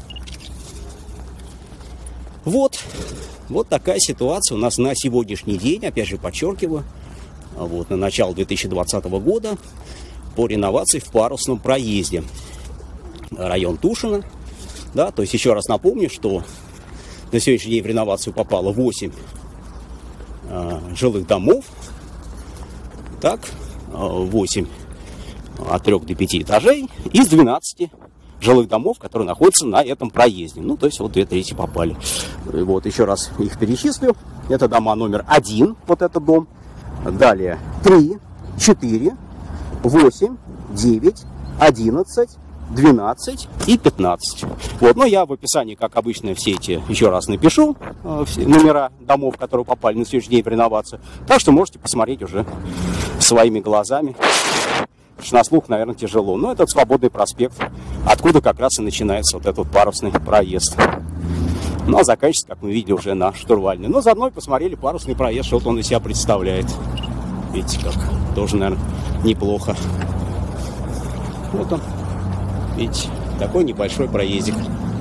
S2: Вот, вот такая ситуация у нас на сегодняшний день, опять же подчеркиваю. Вот, на начало две тысячи двадцатого года по реновации в Парусном проезде. Район Тушино. Да, то есть еще раз напомню, что на сегодняшний день в реновацию попало восемь э, жилых домов. Так, восемь от трёх до пяти этажей из двенадцати жилых домов, которые находятся на этом проезде. Ну, то есть вот две трети попали. Вот еще раз их перечислю. Это дома номер один, вот этот дом. Далее три, четыре, восемь, девять, одиннадцать, двенадцать и пятнадцать. Вот, но я в описании, как обычно, все эти еще раз напишу, э, все номера домов, которые попали на сегодняшний день в реновацию. Так что можете посмотреть уже своими глазами. На слух, наверное, тяжело. Но это Свободный проспект, откуда как раз и начинается вот этот парусный проезд. Ну, а заканчивается, как мы видели, уже на Штурвальной. Но заодно и посмотрели парусный проезд, что вот он из себя представляет. Видите, как тоже, наверное, неплохо. Вот он. Видите, такой небольшой проездик.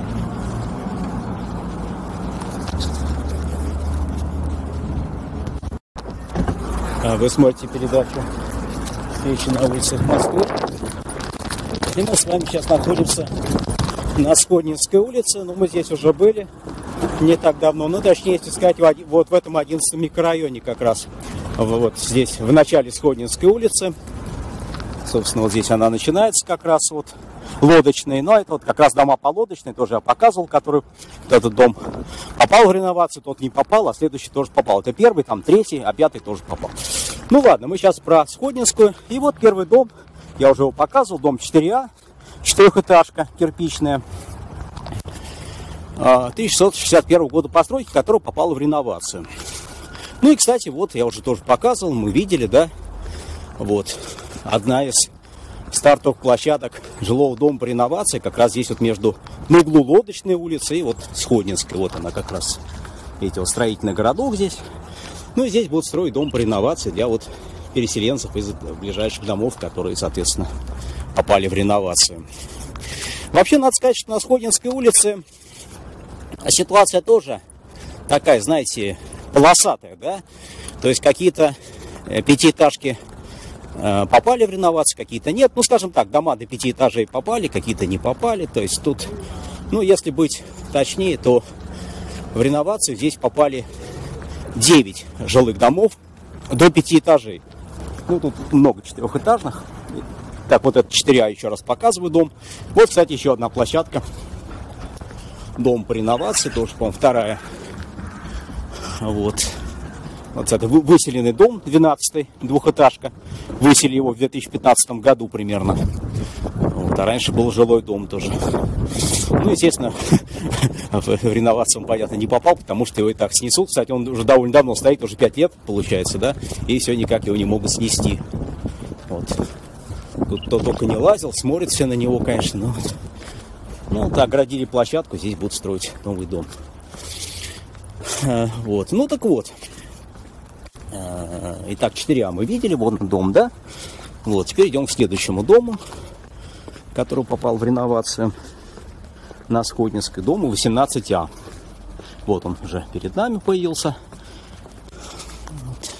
S2: Вы смотрите передачу «Встречи на улицах Москвы». И мы с вами сейчас находимся на Сходнинской улице. Но мы здесь уже были не так давно. Ну, точнее, если сказать, вот в этом одиннадцатом микрорайоне как раз. Вот здесь, в начале Сходнинской улицы. Собственно, вот здесь она начинается как раз вот. Лодочные, но это вот как раз дома по Лодочной, тоже я показывал, который вот этот дом попал в реновацию, тот не попал, а следующий тоже попал. Это первый, там третий, а пятый тоже попал. Ну ладно, мы сейчас про Сходнинскую. И вот первый дом, я уже его показывал, дом четыре А, четырехэтажка кирпичная, тысяча шестьсот шестьдесят первого года постройки, которая попала в реновацию. Ну и, кстати, вот я уже тоже показывал, мы видели, да, вот одна из стартовых площадок жилого дома по реновации как раз здесь вот между на углу Лодочной улицы и вот Сходнинской. Вот она как раз, видите, вот строительный городок здесь. Ну и здесь будут строить дом по реновации для вот переселенцев из ближайших домов, которые, соответственно, попали в реновацию. Вообще, надо сказать, что на Сходнинской улице ситуация тоже такая, знаете, полосатая, да? То есть какие-то пятиэтажки попали в реновацию, какие-то нет. Ну, скажем так, дома до пяти этажей попали, какие-то не попали. То есть тут, ну, если быть точнее, то в реновацию здесь попали девять жилых домов до пяти этажей. Ну, тут много четырехэтажных. Так, вот это четыре А, еще раз показываю дом. Вот, кстати, еще одна площадка. Дом по реновации, тоже, по-моему, вторая. Вот. Вот это выселенный дом, двенадцатый, двухэтажка. Выселили его в две тысячи пятнадцатом году примерно. Вот, а раньше был жилой дом тоже. Ну, естественно, в реновацию он, понятно, не попал, потому что его и так снесут. Кстати, он уже довольно давно стоит, уже пять лет, получается, да? И все никак его не могут снести. Вот. Тут кто только не лазил, смотрит все на него, конечно. Но вот. Ну, вот оградили площадку, здесь будут строить новый дом. Вот. Ну, так вот. Итак, четыре А мы видели, вон дом, да? Вот, теперь идем к следующему дому, который попал в реновацию на Сходнинской, дому восемнадцать А. Вот он уже перед нами появился. Вот.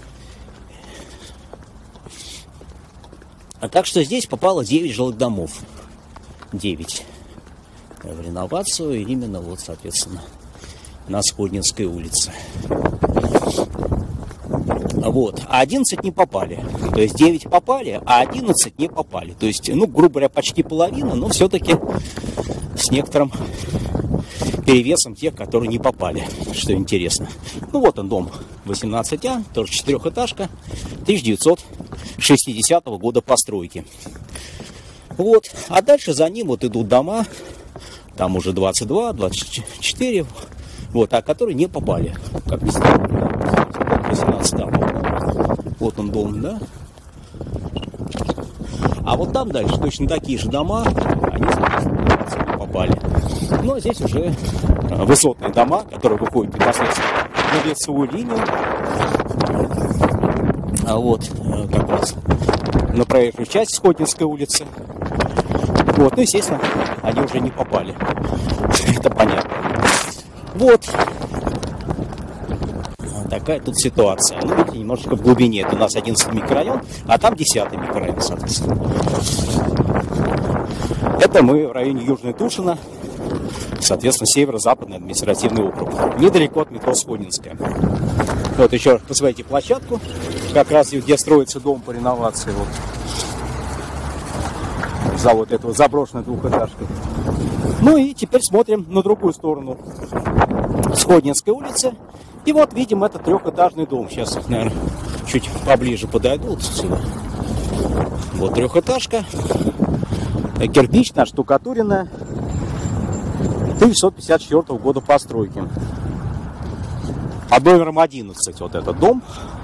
S2: А так что здесь попало девять жилых домов. девять в реновацию, именно вот, соответственно, на Сходнинской улице. Вот, а одиннадцать не попали. То есть девять попали, а одиннадцать не попали. То есть, ну, грубо говоря, почти половина, но все-таки с некоторым перевесом тех, которые не попали, что интересно. Ну, вот он, дом восемнадцать А, тоже четырехэтажка, тысяча девятьсот шестидесятого года постройки. Вот, а дальше за ним вот идут дома, там уже двадцать два, двадцать четыре, вот, а которые не попали. Как ни странно, восемнадцать А. Вот он дом, да? А вот там дальше точно такие же дома, они, соответственно, не попали. Но здесь уже высотные дома, которые выходят непосредственно на лицевую линию. А вот как раз на проезжую часть Сходнинской улицы. Вот, ну, естественно, они уже не попали. Это понятно. Вот. Такая тут ситуация. Ну, видите, немножечко в глубине. Это у нас одиннадцатый микрорайон, а там десятый микрорайон, соответственно. Это мы в районе Южной Тушино, соответственно, северо-западный административный округ. Недалеко от метро Сходнинская. Вот еще посмотрите площадку, как раз где строится дом по реновации. Вот. За вот эту вот заброшенную двухэтажку. Ну и теперь смотрим на другую сторону Сходнинской улицы. И вот видим этот трехэтажный дом. Сейчас, наверное, чуть поближе подойду вот сюда. Вот трехэтажка. Кирпичная, штукатуренная. тысяча девятьсот пятьдесят четвёртого года постройки. Под номером одиннадцать вот этот дом.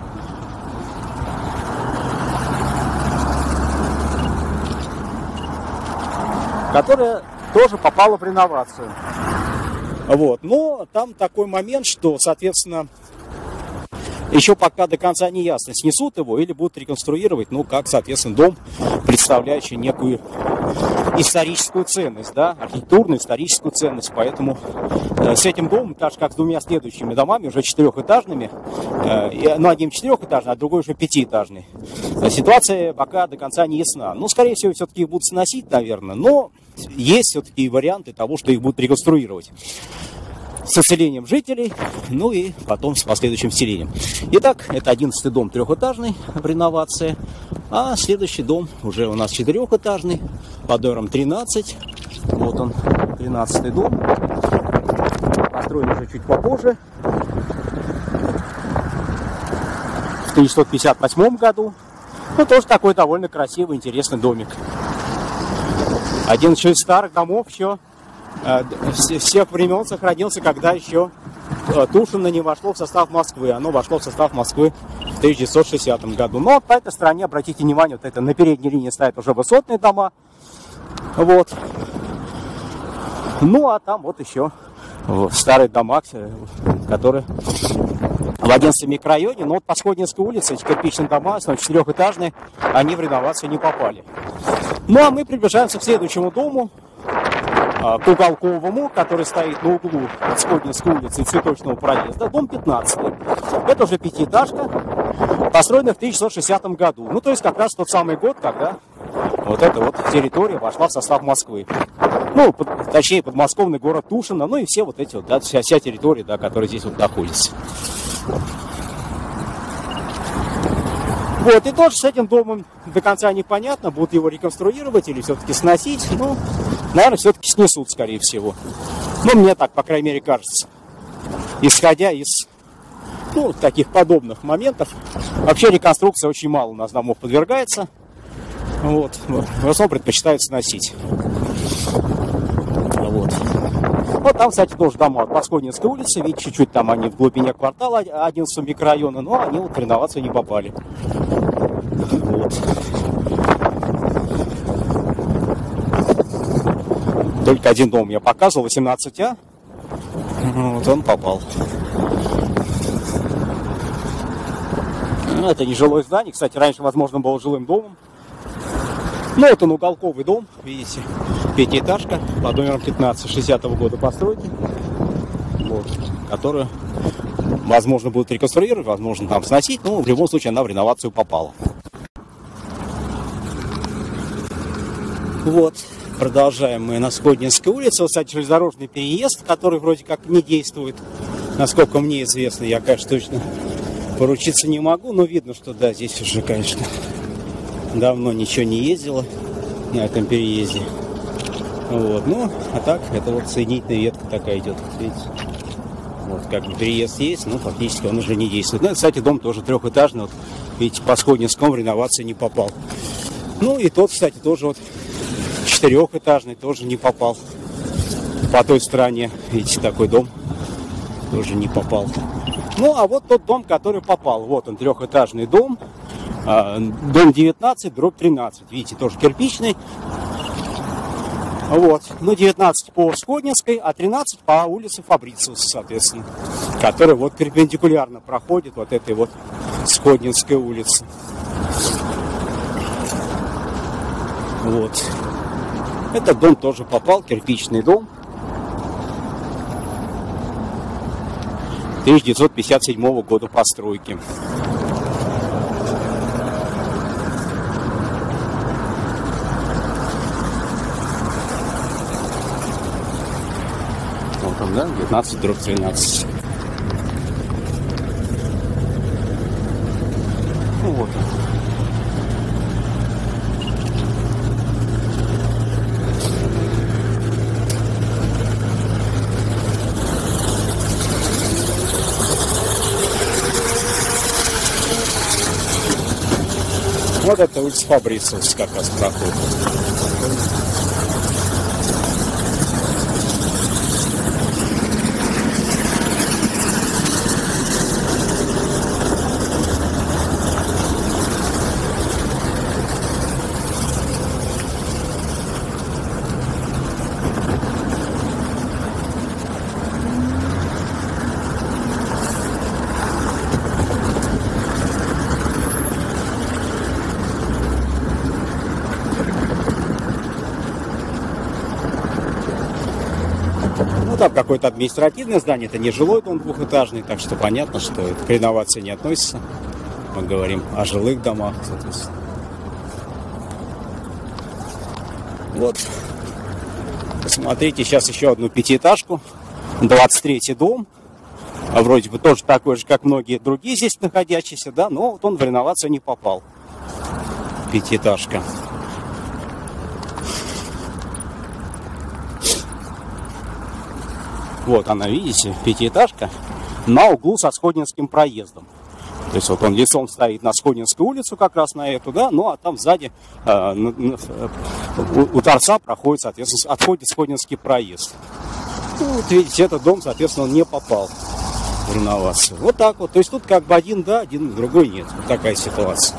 S2: Которая тоже попала в реновацию. Вот. Но там такой момент, что, соответственно, еще пока до конца не ясно, снесут его или будут реконструировать, ну, как, соответственно, дом, представляющий некую историческую ценность, да, архитектурную, историческую ценность. Поэтому э, с этим домом, так же, как с двумя следующими домами, уже четырехэтажными, э, ну, один четырехэтажный, а другой уже пятиэтажный, ситуация пока до конца не ясна. Ну, скорее всего, все-таки их будут сносить, наверное, но есть все-таки варианты того, что их будут реконструировать с отселением жителей, ну и потом с последующим вселением. Итак, это одиннадцатый дом трехэтажный в реновации, а следующий дом уже у нас четырехэтажный, под номером тринадцать. Вот он, тринадцатый дом, построен уже чуть попозже, в тысяча девятьсот пятьдесят восьмом году. Ну, тоже такой довольно красивый, интересный домик. Один из старых домов еще всех времен сохранился, когда еще Тушино не вошло в состав Москвы. Оно вошло в состав Москвы в тысяча девятьсот шестидесятом году. Но по этой стороне, обратите внимание, вот это на передней линии стоят уже высотные дома. Вот. Ну, а там вот еще старые дома, которые в одиннадцатом микрорайоне. Но вот по Сходнинской улице эти кирпичные дома, четырехэтажные, они в реновацию не попали. Ну, а мы приближаемся к следующему дому, к Уголковому, который стоит на углу от Сходнинской улицы и Цветочного проезда, дом пятнадцатый. Это уже пятиэтажка, построенная в тысяча девятьсот шестидесятом году. Ну, то есть как раз тот самый год, когда вот эта вот территория вошла в состав Москвы. Ну, под, точнее, подмосковный город Тушино, ну и все вот эти вот, да, вся, вся территория, да, которая здесь вот находится. Вот, и тоже с этим домом до конца непонятно, будут его реконструировать или все-таки сносить. Ну, наверное, все-таки снесут, скорее всего. Ну, мне так, по крайней мере, кажется. Исходя из, ну, таких подобных моментов. Вообще реконструкция очень мало у нас домов подвергается. Вот, в основном предпочитают сносить. Вот. Вот там, кстати, тоже дома по Сходнинской улице. Видите, чуть-чуть там они в глубине квартала одиннадцатого микрорайона, но они вот в реновацию не попали. Вот. Только один дом я показывал, восемнадцать А. Вот он попал. Ну, это не жилое здание. Кстати, раньше, возможно, был жилым домом. Ну, вот он, уголковый дом, видите, пятиэтажка под номером пятнадцать, шестидесятого года постройки, вот, которую, возможно, будут реконструировать, возможно, там сносить, но в любом случае она в реновацию попала. Вот, продолжаем мы на Сходнинской улице. Вот, кстати, железнодорожный переезд, который вроде как не действует, насколько мне известно, я, конечно, точно поручиться не могу, но видно, что да, здесь уже, конечно, давно ничего не ездило на этом переезде. Вот, ну, а так, это вот соединительная ветка такая идет, видите. Вот, как бы переезд есть, но фактически он уже не действует. Ну, кстати, дом тоже трехэтажный, вот, видите, по Сходнинскому в реновацию не попал. Ну, и тот, кстати, тоже вот четырехэтажный, тоже не попал. По той стороне, видите, такой дом тоже не попал. Ну, а вот тот дом, который попал. Вот он, трехэтажный дом. Дом девятнадцать, дробь тринадцать. Видите, тоже кирпичный. Вот. Ну, девятнадцать по Сходнинской, а тринадцать по улице Фабрициуса, соответственно. Который вот перпендикулярно проходит вот этой вот Сходнинской улице. Вот. Этот дом тоже попал, кирпичный дом. тысяча девятьсот пятьдесят седьмого года постройки. Вот он, да, девятнадцать дробь тринадцать. Ну вот он. Вот это улица Фабрициуса как раз проходит. Там какое-то административное здание, это не жилой дом двухэтажный, так что понятно, что это к реновации не относится. Мы говорим о жилых домах, соответственно. Вот. Посмотрите, сейчас еще одну пятиэтажку. двадцать третий дом. А вроде бы тоже такой же, как многие другие здесь находящиеся, да, но вот он в реновацию не попал. Пятиэтажка. Вот она, видите, пятиэтажка на углу со Сходнинским проездом. То есть вот он лицом стоит на Сходнинскую улицу, как раз на эту, да, ну а там сзади э, у, у торца проходит, соответственно, отходит Сходнинский проезд. Ну, вот видите, этот дом, соответственно, он не попал в реновацию. Вот так вот. То есть тут как бы один да, один другой нет. Вот такая ситуация.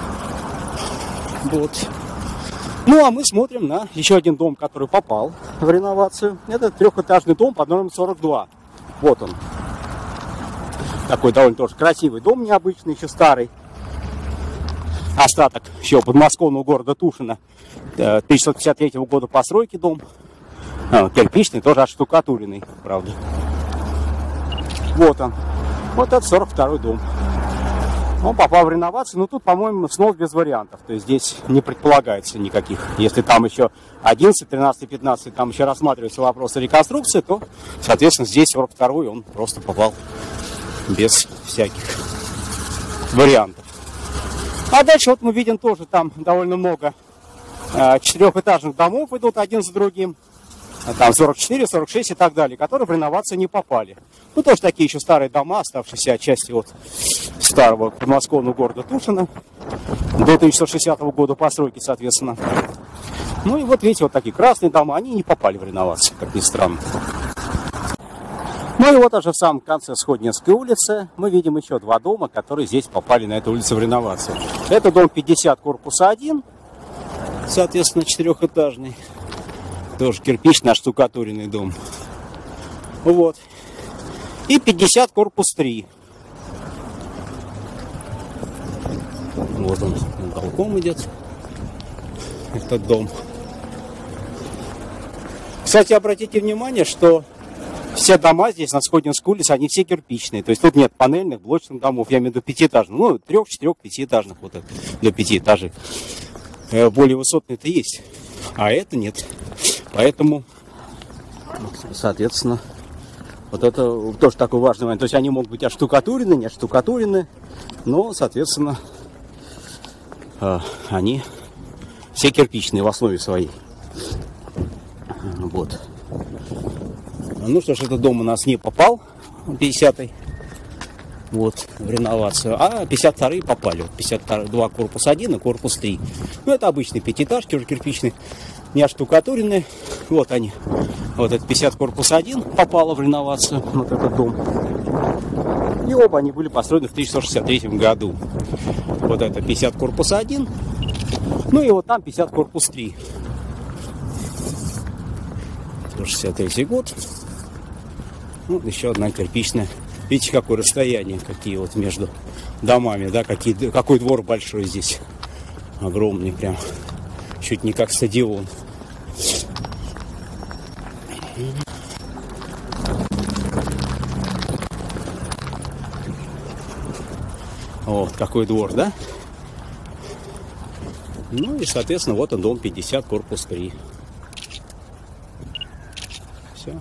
S2: Вот. Ну, а мы смотрим на еще один дом, который попал в реновацию. Это трехэтажный дом под номером сорок два. Вот он. Такой довольно тоже красивый дом, необычный, еще старый. Остаток еще подмосковного города Тушино. тысяча девятьсот пятьдесят третьего года постройки дом. А, кирпичный, тоже отштукатуренный, правда. Вот он. Вот это сорок второй дом. Он попал в реновацию, но тут, по-моему, снос без вариантов. То есть здесь не предполагается никаких. Если там еще одиннадцать, тринадцать, пятнадцать, там еще рассматривается вопрос о реконструкции, то, соответственно, здесь сорок второй он просто попал без всяких вариантов. А дальше вот мы видим тоже там довольно много э, четырехэтажных домов идут один за другим. Там сорок четыре, сорок шесть и так далее, которые в реновацию не попали. Ну, тоже такие еще старые дома, оставшиеся отчасти от старого подмосковного города Тушино. До тысяча девятьсот шестидесятого года постройки, соответственно. Ну, и вот видите, вот такие красные дома, они не попали в реновацию, как ни странно. Ну, и вот уже в самом конце Сходнинской улицы мы видим еще два дома, которые здесь попали на эту улицу в реновацию. Это дом пятьдесят, корпуса один, соответственно, четырехэтажный. Тоже кирпичный, оштукатуренный дом. Вот. И пятьдесят, корпус три. Вот он, уголком идет этот дом. Кстати, обратите внимание, что все дома здесь на Сходнинской улице, они все кирпичные. То есть тут нет панельных, блочных домов. Я имею в виду пятиэтажных. Ну, трех, четырех, пятиэтажных. Вот это, до пяти этажей. Более высотные-то есть. А это нет. Поэтому, соответственно, Вот это тоже такой важный момент. То есть они могут быть отштукатурены, не отштукатурены, но, соответственно, они все кирпичные в основе своей. Вот. Ну что ж, этот дом у нас не попал, пятидесятый, вот, в реновацию, а пятьдесят вторые попали. Вот пятьдесят два корпус один и корпус три. Ну, это обычные пятиэтажки, уже кирпичные, не отштукатуренные. Вот они. Вот этот пятьдесят корпус один попало в реновацию, вот этот дом. И оба они были построены в тысяча девятьсот шестьдесят третьем году. Вот это пятьдесят корпус один. Ну и вот там пятьдесят корпус три. шестьдесят третий год. Ну, еще одна кирпичная. Видите, какое расстояние, какие вот между домами, да, какие, какой двор большой здесь. Огромный прям. Чуть не как стадион. Вот какой двор, да? Ну и, соответственно, вот он, дом пятьдесят, корпус три. Все.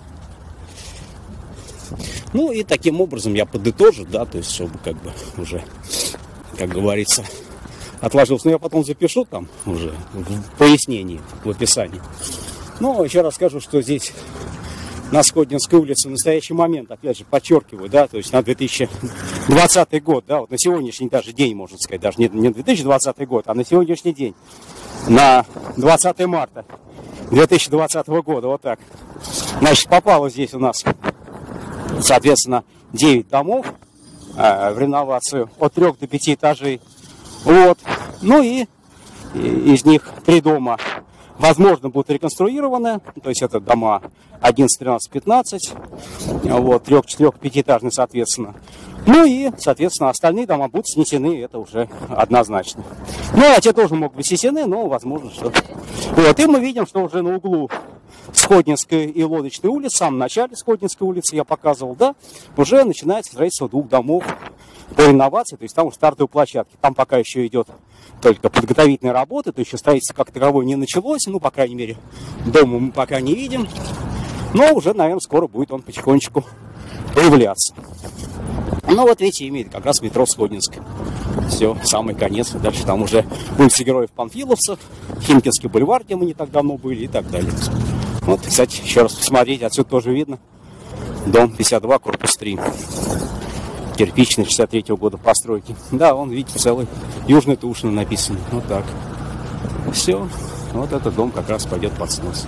S2: Ну и таким образом я подытожу, да, то есть, чтобы как бы уже, как говорится, отложился. Но я потом запишу там уже в пояснении, в описании. Но еще раз скажу, что здесь на Сходнинской улице в настоящий момент, опять же, подчеркиваю, да, то есть на две тысячи двадцатый год, да, вот на сегодняшний даже день, можно сказать, даже не, не две тысячи двадцатый год, а на сегодняшний день, на двадцатое марта две тысячи двадцатого года, вот так. Значит, попало здесь у нас, соответственно, девять домов э, в реновацию от трёх до пяти этажей. Вот. Ну и, и из них три дома, возможно, будут реконструированы. То есть это дома одиннадцать, тринадцать, пятнадцать. Вот, трех, четырех, пятиэтажные, соответственно. Ну и, соответственно, остальные дома будут снесены, это уже однозначно. Ну, а те тоже могут быть снесены, но возможно, что... Вот, и мы видим, что уже на углу Сходнинской и Лодочной улицы, в самом начале Сходнинской улицы, я показывал, да, уже начинается строительство двух домов по реновации, то есть там уже стартовые площадки. Там пока еще идет только подготовительные работы, то еще строительство как таковое не началось, ну, по крайней мере, дома мы пока не видим. Но уже, наверное, скоро будет он потихонечку появляться. Ну, вот видите, имеет как раз метро Сходнинская. Все, самый конец. Дальше там уже улица Героев-Панфиловцев, Химкинский бульвар, где мы не так давно были, и так далее. Вот, кстати, еще раз посмотреть, отсюда тоже видно. Дом пятьдесят два, корпус три. Кирпичный, шестьдесят третьего года постройки. Да, он, видите, целый. Южный Тушино написано. Вот так. Все. Вот этот дом как раз пойдет под снос.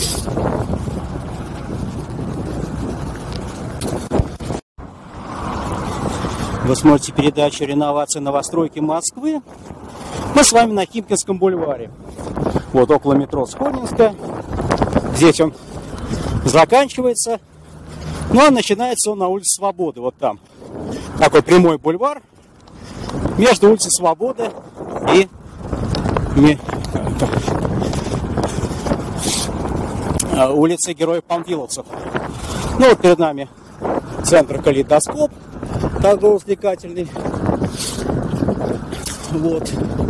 S2: Вы смотрите передачу «Реновация новостройки Москвы». Мы с вами на Химкинском бульваре. Вот около метро Сходнинская. Здесь он заканчивается. Ну а начинается он на улице Свободы. Вот там. Такой прямой бульвар. Между улицей Свободы и... улицей Героев-Панфиловцев. Ну вот перед нами центр «Калейдоскоп». Торгово-развлекательный. Вот.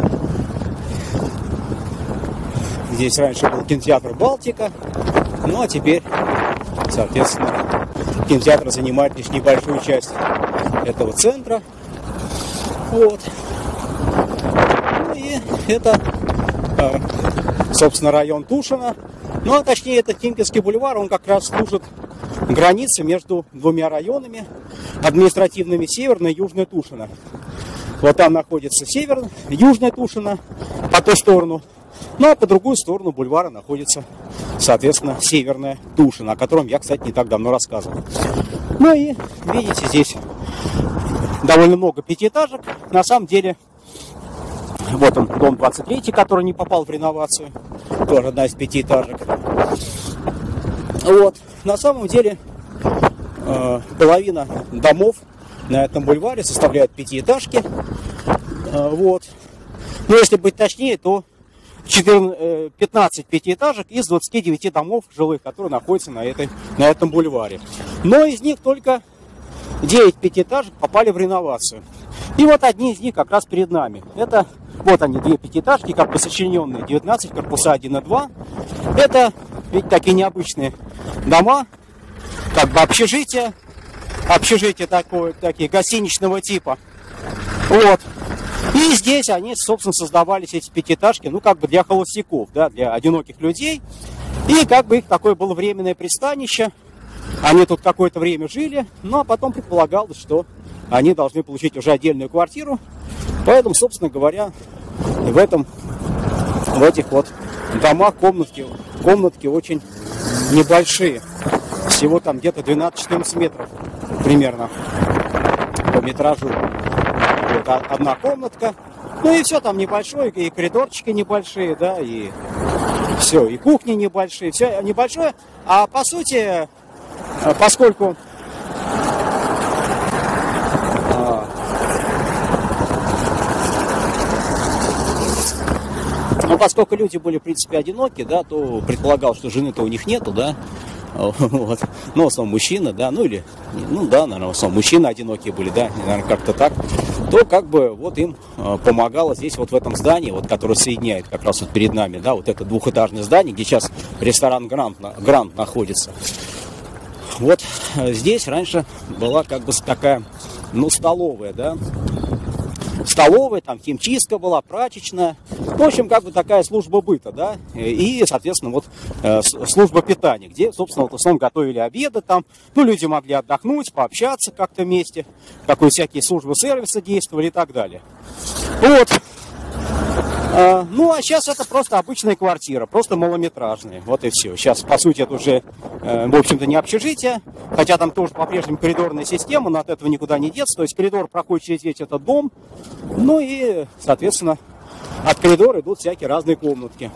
S2: Здесь раньше был кинотеатр «Балтика». Ну а теперь, соответственно, кинотеатр занимает лишь небольшую часть этого центра. Вот. Ну и это, собственно, район Тушино. Ну а точнее, это Химкинский бульвар, он как раз служит границей между двумя районами административными: Северная и Южная Тушино. Вот там находится Северная, Южная Тушино по ту сторону. Ну а по другую сторону бульвара находится, соответственно, Северная Тушино, о котором я, кстати, не так давно рассказывал. Ну и видите, здесь довольно много пятиэтажек. На самом деле, вот он, дом двадцать три, который не попал в реновацию. Тоже одна из пятиэтажек. Вот. На самом деле, э, половина домов на этом бульваре составляют пятиэтажки. Э, вот. Но если быть точнее, то четырнадцать, пятнадцать пятиэтажек из двадцати девяти домов жилых, которые находятся на, этой, на этом бульваре. Но из них только девять пятиэтажек попали в реновацию. И вот одни из них как раз перед нами. Это вот они, две пятиэтажки, как бы сочиненные, девятнадцать, корпуса один и два. Это ведь такие необычные дома. как бы общежития, общежития такое, такие гостиничного типа. Вот. И здесь они, собственно, создавались, эти пятиэтажки, ну, как бы для холостяков, да, для одиноких людей. И как бы их такое было временное пристанище. Они тут какое-то время жили, ну, а потом предполагалось, что они должны получить уже отдельную квартиру. Поэтому, собственно говоря, в этом, в этих вот домах комнатки, комнатки очень небольшие. Всего там где-то двенадцать-четырнадцать метров примерно по метражу. Вот одна комнатка. Ну и все там небольшое, и коридорчики небольшие, да, и все, и кухни небольшие, все небольшое. А по сути, поскольку Ну, поскольку люди были, в принципе, одиноки, да, то предполагал, что жены-то у них нету, да, вот, ну, в основном мужчины, да, ну, или, ну, да, наверное, в основном мужчины одинокие были, да, наверное, как-то так, то, как бы, вот им помогало здесь, вот в этом здании, вот, которое соединяет как раз вот перед нами, да, вот это двухэтажное здание, где сейчас ресторан Грант, Грант находится. Вот здесь раньше была, как бы, такая, ну, столовая, да, столовая, там химчистка была, прачечная. В общем, как бы такая служба быта, да. И, соответственно, вот э, служба питания, где, собственно, вот в основном готовили обеды там. Ну, люди могли отдохнуть, пообщаться как-то вместе. Какие всякие службы сервиса действовали и так далее. Вот. Э, ну, а сейчас это просто обычная квартира, просто малометражная. Вот и все. Сейчас, по сути, это уже, э, в общем-то, не общежитие. Хотя там тоже по-прежнему коридорная система, но от этого никуда не деться. То есть коридор проходит через весь этот дом. Ну и, соответственно, от коридора идут всякие разные комнатки.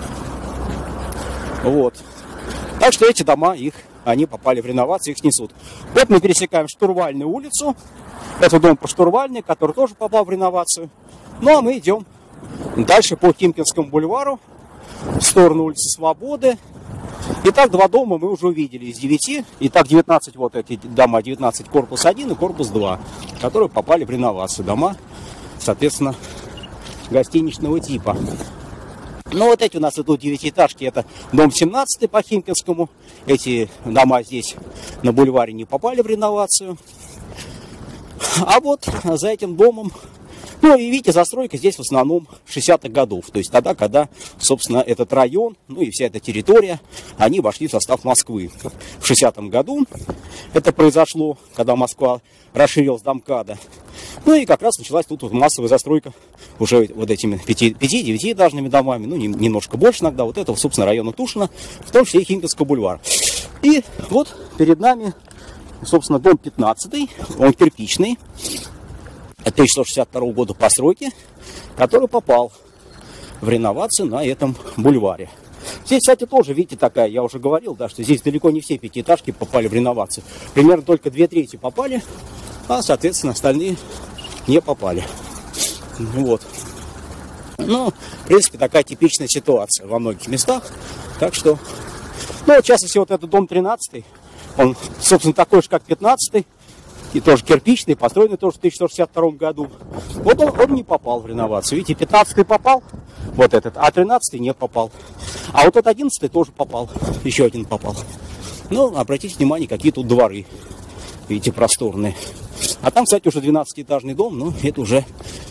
S2: Вот. Так что эти дома, их, они попали в реновацию, их снесут. Вот мы пересекаем Штурвальную улицу. Это дом по Штурвальной, который тоже попал в реновацию. Ну а мы идем дальше по Химкинскому бульвару в сторону улицы Свободы. Итак, два дома мы уже увидели из девяти. Итак, девятнадцать, вот эти дома, девятнадцать, корпус один и корпус два, которые попали в реновацию. Дома, соответственно, гостиничного типа. Ну, вот эти у нас идут девятиэтажки. Это дом семнадцатый по Химкинскому. Эти дома здесь на бульваре не попали в реновацию. А вот за этим домом, ну, и видите, застройка здесь в основном шестидесятых годов. То есть тогда, когда, собственно, этот район, ну и вся эта территория, они вошли в состав Москвы. В шестидесятом году это произошло, когда Москва расширилась до МКАДа. Ну и как раз началась тут вот массовая застройка уже вот этими пяти-девятиэтажными домами, ну немножко больше иногда. Вот это, собственно, района Тушино, в том числе и Химкинского бульвара. И вот перед нами, собственно, дом пятнадцатый, он кирпичный. тысяча сто шестьдесят второго года постройки, который попал в реновацию на этом бульваре. Здесь, кстати, тоже, видите, такая, я уже говорил, да, что здесь далеко не все пятиэтажки попали в реновацию. Примерно только две трети попали, а, соответственно, остальные не попали. Вот. Ну, в принципе, такая типичная ситуация во многих местах. Так что, ну, в частности, вот этот дом тринадцатый, он, собственно, такой же, как пятнадцатый. И тоже кирпичный, построенный тоже в тысяча сто шестьдесят втором году. Вот он, он не попал в реновацию. Видите, пятнадцатый попал, вот этот, а тринадцатый не попал. А вот этот одиннадцатый тоже попал, еще один попал. Ну, обратите внимание, какие тут дворы. Видите, просторные. А там, кстати, уже двенадцатиэтажный дом, но это уже...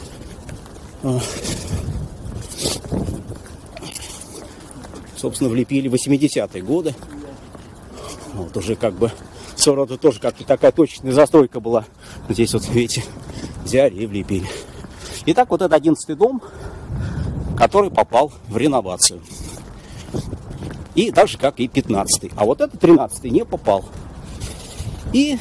S2: Собственно, влепили восьмидесятые годы. Вот уже как бы... Своего рода тоже как-то такая точечная застройка была. Здесь вот, видите, взяли и влепили. Итак, вот это одиннадцатый дом, который попал в реновацию. И так же, как и пятнадцатый. А вот этот тринадцатый не попал. И...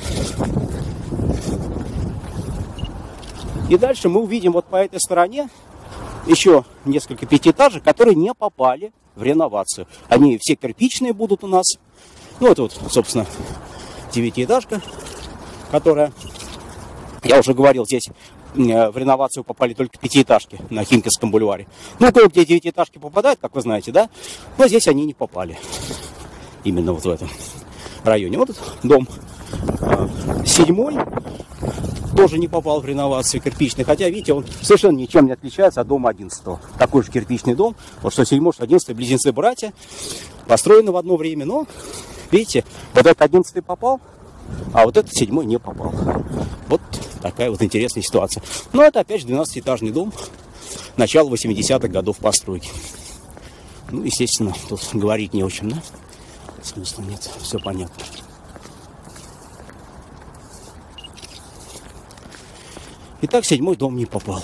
S2: И дальше мы увидим вот по этой стороне еще несколько пятиэтажек, которые не попали в реновацию. Они все кирпичные будут у нас. Ну, это вот, собственно... девятиэтажка, которая, я уже говорил, здесь в реновацию попали только пятиэтажки на Химкинском бульваре. Ну, кое-где девятиэтажки попадают, как вы знаете, да? Но здесь они не попали. Именно вот в этом районе. Вот этот дом седьмой, тоже не попал в реновацию кирпичный. Хотя, видите, он совершенно ничем не отличается от дома одиннадцатого. Такой же кирпичный дом. Вот что седьмой, что одиннадцатый, близнецы-братья. Построены в одно время, но, видите, вот этот одиннадцатый попал, а вот этот седьмой не попал. Вот такая вот интересная ситуация. Но это опять же двенадцатиэтажный дом. Начало восьмидесятых годов постройки. Ну, естественно, тут говорить не очень, да? Смысла нет, все понятно. Итак, седьмой дом не попал.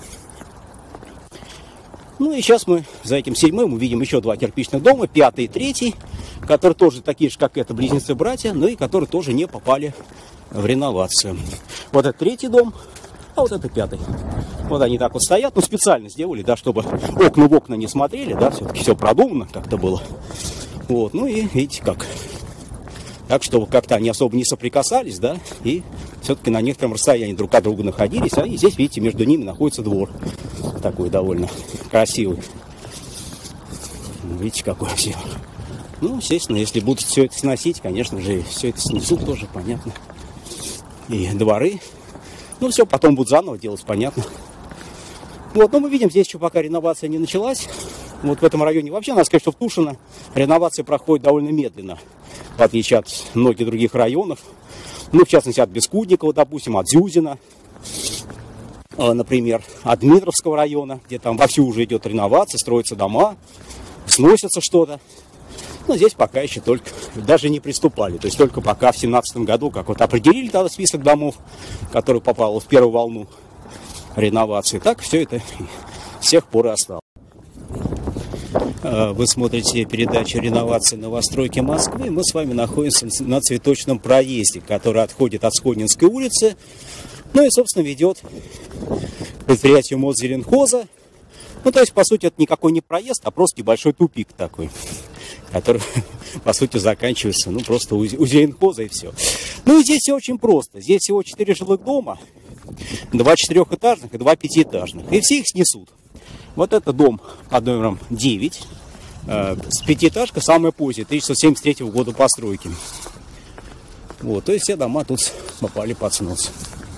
S2: Ну и сейчас мы за этим седьмым увидим еще два кирпичных дома, пятый и третий, которые тоже такие же, как это, близнецы-братья, но и которые тоже не попали в реновацию. Вот это третий дом, а вот это пятый. Вот они так вот стоят, ну специально сделали, да, чтобы окна в окна не смотрели, да, все-таки все продумано как-то было. Вот, ну и видите как. Так, чтобы как-то они особо не соприкасались, да, и все-таки на некотором расстоянии друг от друга находились. А и здесь, видите, между ними находится двор. Такой довольно красивый. Видите, какой все. Ну, естественно, если будут все это сносить, конечно же, все это снесут тоже, понятно. И дворы. Ну, все потом будут заново делать, понятно. Вот, но мы видим, здесь еще пока реновация не началась. Вот в этом районе вообще, надо сказать, что в Тушино реновация проходит довольно медленно, в отличие от многих других районов. Ну, в частности, от Бескудникова, допустим, от Зюзина, например, от Дмитровского района, где там вовсю уже идет реновация, строятся дома, сносится что-то. Но здесь пока еще только, даже не приступали. То есть только пока в семнадцатом году, как вот определили тогда список домов, который попал в первую волну реновации, так все это с тех пор и осталось. Вы смотрите передачу «Реновация новостройки Москвы». Мы с вами находимся на Цветочном проезде, который отходит от Сходнинской улицы. Ну и, собственно, ведет к предприятию Мосзеленхоза. Ну, то есть, по сути, это никакой не проезд, а просто небольшой тупик такой, который, по сути, заканчивается, ну, просто у Зеленхоза и все. Ну и здесь все очень просто. Здесь всего четыре жилых дома, два четырехэтажных и два пятиэтажных. И все их снесут. Вот это дом под номером девять, э, с пятиэтажка, самая поздняя, тысяча девятьсот семьдесят третьего года постройки. Вот, то есть все дома тут попали под снос.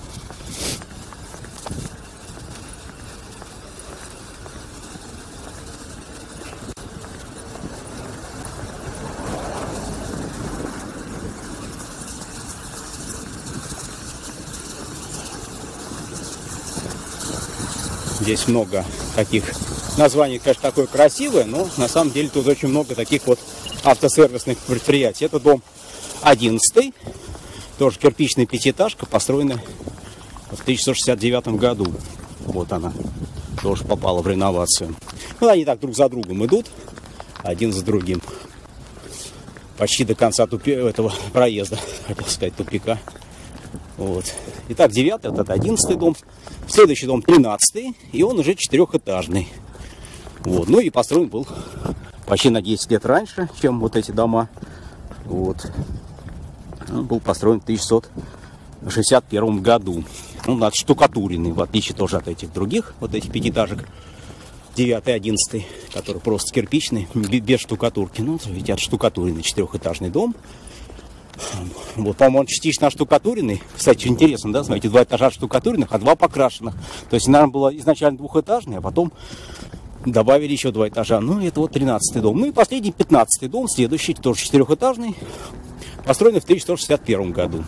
S2: Здесь много таких названий, конечно, такое красивое, но на самом деле тут очень много таких вот автосервисных предприятий. Это дом одиннадцатый, тоже кирпичная пятиэтажка, построенная в тысяча девятьсот шестьдесят девятом году. Вот она тоже попала в реновацию. Ну, они так друг за другом идут, один за другим. Почти до конца тупи... этого проезда, хотел сказать, тупика. Вот. Итак, девятый, вот это одиннадцатый дом. Следующий дом тринадцатый, и он уже четырехэтажный. Вот. Ну и построен был почти на десять лет раньше, чем вот эти дома. Вот. Он был построен в тысяча девятьсот шестьдесят первом году. Он отштукатуренный, в отличие тоже от этих других, вот этих пятиэтажек. девятый, одиннадцатый, который просто кирпичный, без штукатурки. Ну, видите, отштукатуренный четырехэтажный дом. Вот, по-моему, он частично оштукатуренный. Кстати, интересно, да, смотрите, два этажа штукатуренных, а два покрашенных. То есть, наверное, было изначально двухэтажный, а потом добавили еще два этажа. Ну, это вот тринадцатый дом. Ну и последний, пятнадцатый дом, следующий, тоже четырехэтажный, построенный в тысяча девятьсот шестьдесят первом году.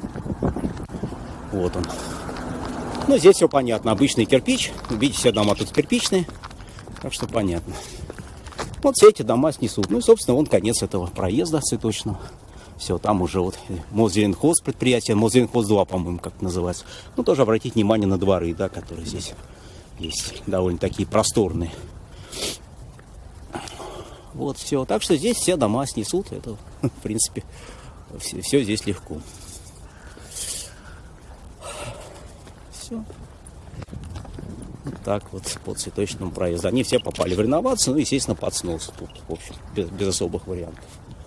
S2: Вот он. Ну, здесь все понятно. Обычный кирпич. Видите, все дома тут кирпичные. Так что понятно. Вот все эти дома снесут. Ну и, собственно, вон конец этого проезда цветочного. Все, там уже вот Мосзеленхоз предприятие, Мосзеленхоз два, по-моему, как это называется. Ну, тоже обратите внимание на дворы, да, которые здесь есть, довольно такие просторные. Вот, все. Так что здесь все дома снесут. Это, в принципе, все, все здесь легко. Все. Вот так вот по цветочному проезду. Они все попали в реновацию, ну, естественно, под снос. Тут, в общем, без, без особых вариантов.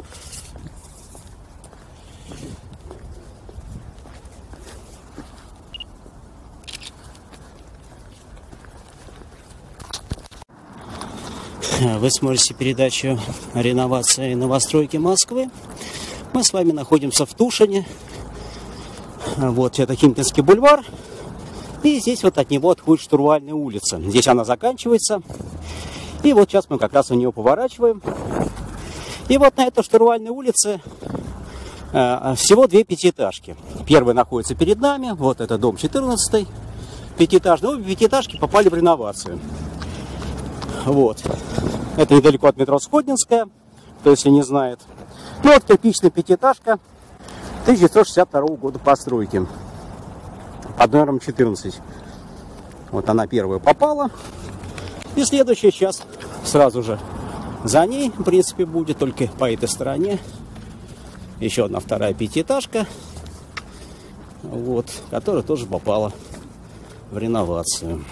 S2: Вы смотрите передачу «Реновация и новостройки Москвы». Мы с вами находимся в Тушине, Вот это Химкинский бульвар. И здесь вот от него отходит Штурвальная улица. Здесь она заканчивается. И вот сейчас мы как раз у нее поворачиваем. И вот на этой Штурвальной улице э, всего две пятиэтажки. Первая находится перед нами. Вот это дом четырнадцатый. Пятиэтажный. Обе пятиэтажки попали в реновацию. Вот. Это недалеко от метро Сходнинская, кто если не знает. Ну вот кирпичная пятиэтажка тысяча девятьсот шестьдесят второго года постройки. Под номером четырнадцать. Вот она первая попала. И следующая сейчас сразу же за ней, в принципе, будет, только по этой стороне. Еще одна вторая пятиэтажка. Вот, которая тоже попала в реновацию.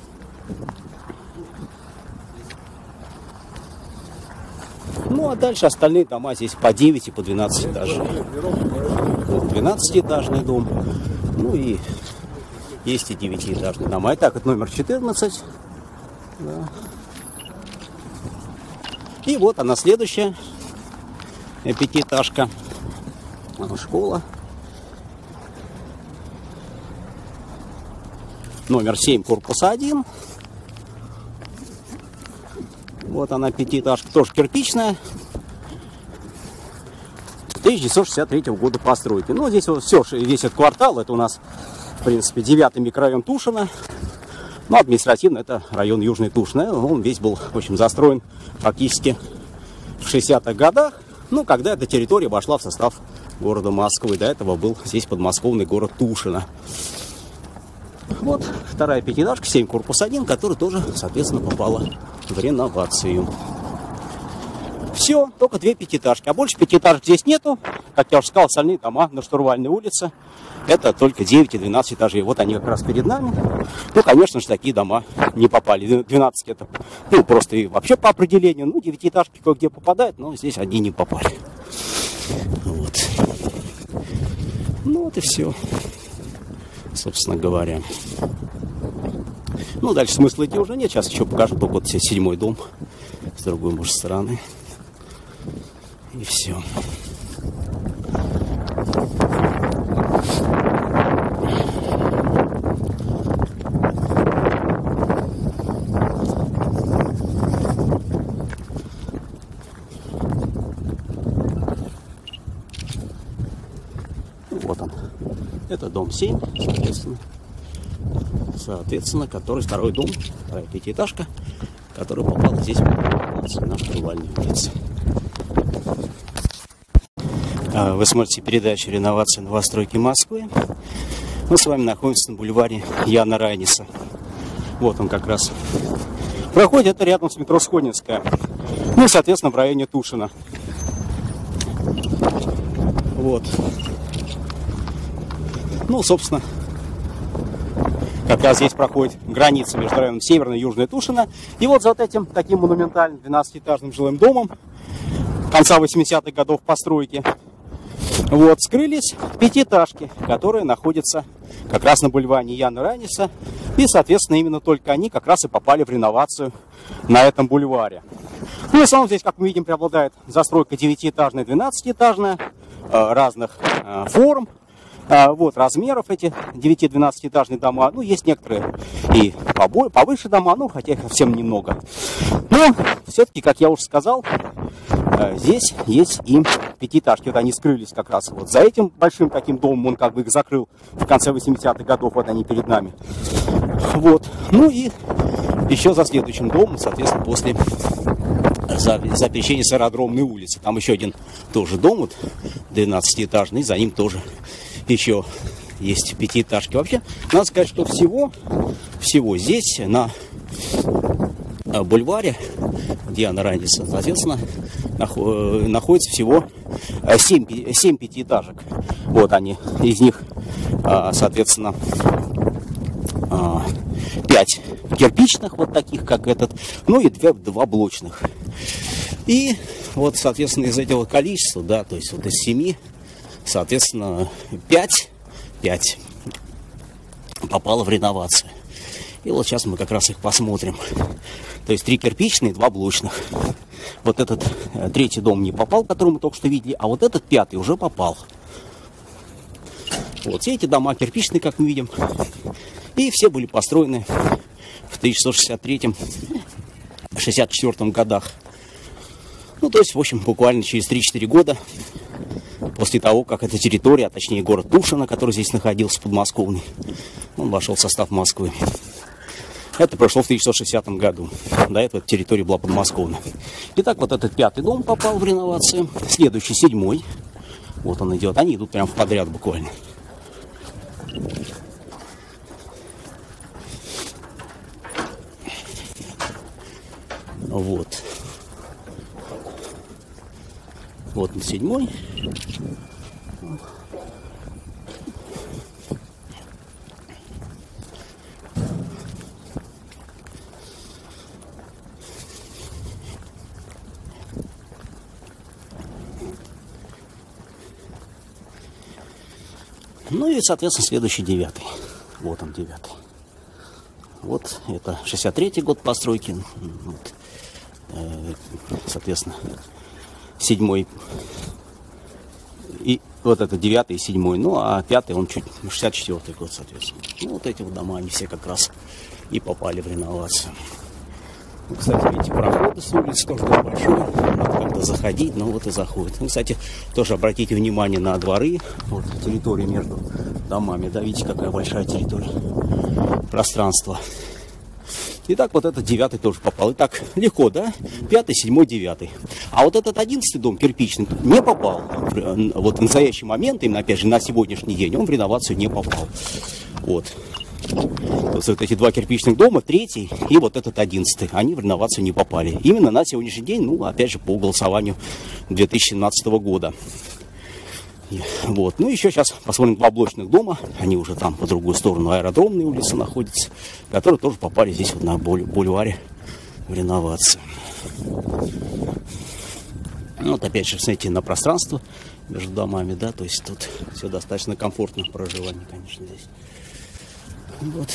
S2: Ну, а дальше остальные дома здесь по девять и по двенадцать этажей. Вот, двенадцатиэтажный дом. Ну и есть и девятиэтажные дома. Итак, это номер четырнадцать. Да. И вот она следующая пятиэтажка. Школа. Номер семь, корпус один. Вот она пятиэтажка, тоже кирпичная. тысяча девятьсот шестьдесят третьего года постройки. Ну, здесь вот все, весь этот квартал, это у нас, в принципе, девятый микрорайон Тушино. Ну, административно это район Южный Тушино. Он весь был, в общем, застроен практически в шестидесятых годах. Ну, когда эта территория вошла в состав города Москвы. До этого был здесь подмосковный город Тушино. Вот вторая пятиэтажка, семь, корпус один, которая тоже, соответственно, попала в реновацию. Все, только две пятиэтажки. А больше пятиэтажек здесь нету. Как я уже сказал, остальные дома на Штурвальной улице. Это только девять и двенадцать этажей. Вот они как раз перед нами. Ну, конечно же, такие дома не попали. двенадцать это, ну, просто и вообще по определению. Ну, девятиэтажки кое-где попадают, но здесь одни не попали. Вот. Ну, вот и все. Собственно говоря. Ну, дальше смысла идти уже нет. Сейчас еще покажу только вот седьмой дом с другой, может, стороны. И все. Вот он. Это дом семь, соответственно. Соответственно, который второй дом, вторая пятиэтажка, которая попала здесь на Штурвальную улицу. Вы смотрите передачу «Реновация новостройки Москвы». Мы с вами находимся на бульваре Яна Райниса. Вот он как раз. Проходит это рядом с метро Сходнинская. Ну и, соответственно, в районе Тушино. Вот. Ну, собственно, как раз здесь проходит граница между районом Северной и Южной Тушино. И вот за вот этим таким монументальным двенадцатиэтажным жилым домом конца восьмидесятых годов постройки вот скрылись пятиэтажки, которые находятся как раз на бульваре Яна Райниса. И, соответственно, именно только они как раз и попали в реновацию на этом бульваре. Ну и в основном здесь, как мы видим, преобладает застройка девятиэтажная, двенадцатиэтажная, разных форм. Вот размеров эти девяти-двенадцатиэтажные дома. Ну, есть некоторые и повыше дома, ну, хотя их совсем немного. Но все-таки, как я уже сказал, здесь есть и пятиэтажки. Вот они скрылись как раз вот за этим большим таким домом. Он как бы их закрыл в конце восьмидесятых годов. Вот они перед нами. Вот. Ну и еще за следующим домом, соответственно, после за, за пересечение с Аэродромной улицы. Там еще один тоже дом, вот, двенадцатиэтажный, за ним тоже еще есть пятиэтажки. Вообще, надо сказать, что всего, всего здесь на бульваре Яна Райниса, соответственно, находится всего семь, семь пятиэтажек. Вот они, из них, соответственно, пять кирпичных, вот таких, как этот, ну и два, два блочных. И вот, соответственно, из этого количества, да, то есть вот из семи, соответственно, пять, пять попало в реновацию. И вот сейчас мы как раз их посмотрим. То есть три кирпичные, два блочных. Вот этот э, третий дом не попал, который мы только что видели, а вот этот пятый уже попал. Вот все эти дома кирпичные, как мы видим. И все были построены в тысяча девятьсот шестьдесят третьем — шестьдесят четвёртом годах. Ну, то есть, в общем, буквально через три-четыре года после того, как эта территория, а точнее город Тушино, который здесь находился, подмосковный, он вошел в состав Москвы. Это прошло в тысяча девятьсот шестидесятом году. До этого эта территория была подмосковная. Итак, вот этот пятый дом попал в реновацию. Следующий, седьмой. Вот он идет. Они идут прямо в подряд буквально. Вот. Вот он, седьмой. Ну и, соответственно, следующий девятый. Вот он, девятый. Вот это шестьдесят третий год постройки. Вот. Соответственно, седьмой. И вот это девятый и седьмой. Ну, а пятый, он чуть шестьдесят четвёртый год, соответственно. Ну, вот эти вот дома, они все как раз и попали в реновацию. Ну, кстати, видите, проходы с улицы тоже большой. Надо как-то заходить, но вот и заходит. Ну, кстати, тоже обратите внимание на дворы. Вот территория между домами. Да, видите, какая большая территория. Пространство. Итак, вот этот девятый тоже попал. Итак, легко, да? Пятый, седьмой, девятый. А вот этот одиннадцатый дом кирпичный не попал. Вот в настоящий момент, именно опять же на сегодняшний день, он в реновацию не попал. Вот. То есть вот эти два кирпичных дома, третий и вот этот одиннадцатый, они в реновацию не попали. Именно на сегодняшний день, ну, опять же, по голосованию две тысячи семнадцатого года. Вот. Ну, еще сейчас посмотрим два блочных дома. Они уже там по другую сторону аэродромной улицы находятся, которые тоже попали здесь вот на бульваре в реновацию. Ну, вот опять же, смотрите, на пространство между домами, да, то есть тут все достаточно комфортно проживание, конечно, здесь. Вот.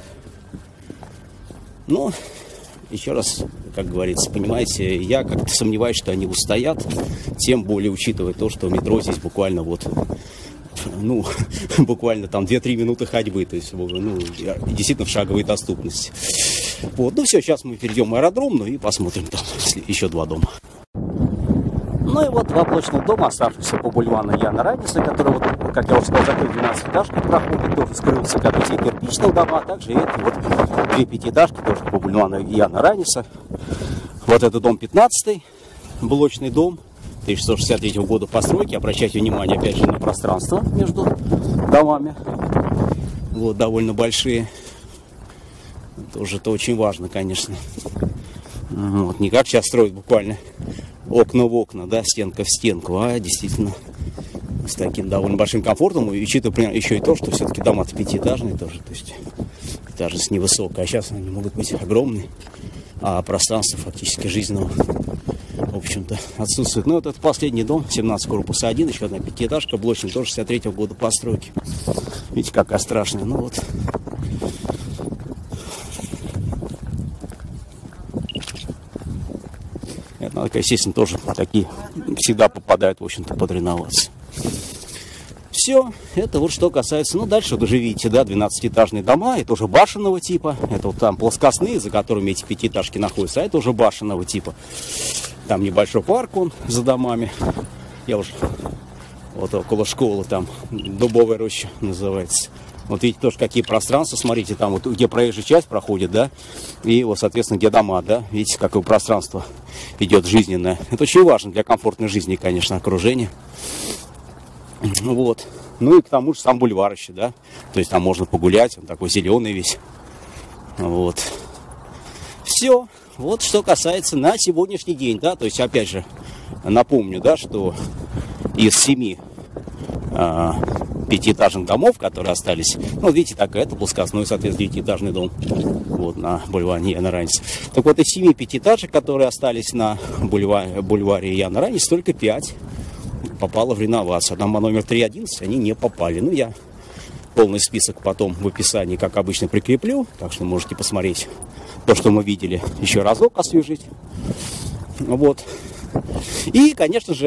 S2: Ну, еще раз, как говорится, понимаете, я как-то сомневаюсь, что они устоят, тем более учитывая то, что метро здесь буквально вот, ну, буквально там две-три минуты ходьбы, то есть, ну, действительно в шаговой доступности. Вот, ну все, сейчас мы перейдем в аэродром, ну и посмотрим там еще два дома. Ну и вот два блочных дома, оставшихся по бульвару Яна Раниса, который, вот, как я уже сказал, за двенадцатиэтажкой проходит, тоже скрылся, как и все кирпичные дома, а также эти вот две пятиэтажки, тоже по бульвару Яна Раниса. Вот это дом пятнадцатый, блочный дом, тысяча девятьсот шестьдесят третьего года постройки. Обращайте внимание, опять же, на пространство между домами. Вот, довольно большие. Тоже это очень важно, конечно. Вот, не как сейчас строят буквально окна в окна, да, стенка в стенку, а действительно с таким довольно большим комфортом, и учитывая еще и то, что все-таки дома-то пятиэтажные тоже, то есть этажность невысокая, а сейчас они могут быть огромные, а пространство фактически жизненного, в общем-то, отсутствует. Ну, вот это последний дом, семнадцать корпус один, еще одна пятиэтажка, блочный, тоже шестьдесят третьего года постройки. Видите, какая страшная, ну вот. Это, естественно, тоже такие всегда попадают, в общем-то, под реновацию. Все, это вот что касается, ну, дальше вы же видите, да, двенадцатиэтажные дома, это уже башенного типа, это вот там плоскостные, за которыми эти пятиэтажки находятся, а это уже башенного типа. Там небольшой парк, он за домами, я уже вот около школы, там Дубовая роща называется. Вот видите тоже какие пространства, смотрите, там вот где проезжая часть проходит, да, и вот, соответственно, где дома, да, видите, какое пространство идет жизненное. Это очень важно для комфортной жизни, конечно, окружение. Вот. Ну и к тому же сам бульвар еще, да, то есть там можно погулять, он такой зеленый весь. Вот. Все. Вот что касается на сегодняшний день, да, то есть, опять же, напомню, да, что из семи а, пятиэтажных домов, которые остались, ну, видите, так, это плоскостной, соответственно, девятиэтажный дом, вот, на бульваре Яна Раниса. Так вот, из семи пятиэтажек, которые остались на бульваре, бульваре Яна Раниса, только пять попало в реновацию. Дома номер три и одиннадцать, они не попали. Ну, я полный список потом в описании, как обычно, прикреплю, так что можете посмотреть то, что мы видели, еще разок освежить. Вот. И, конечно же,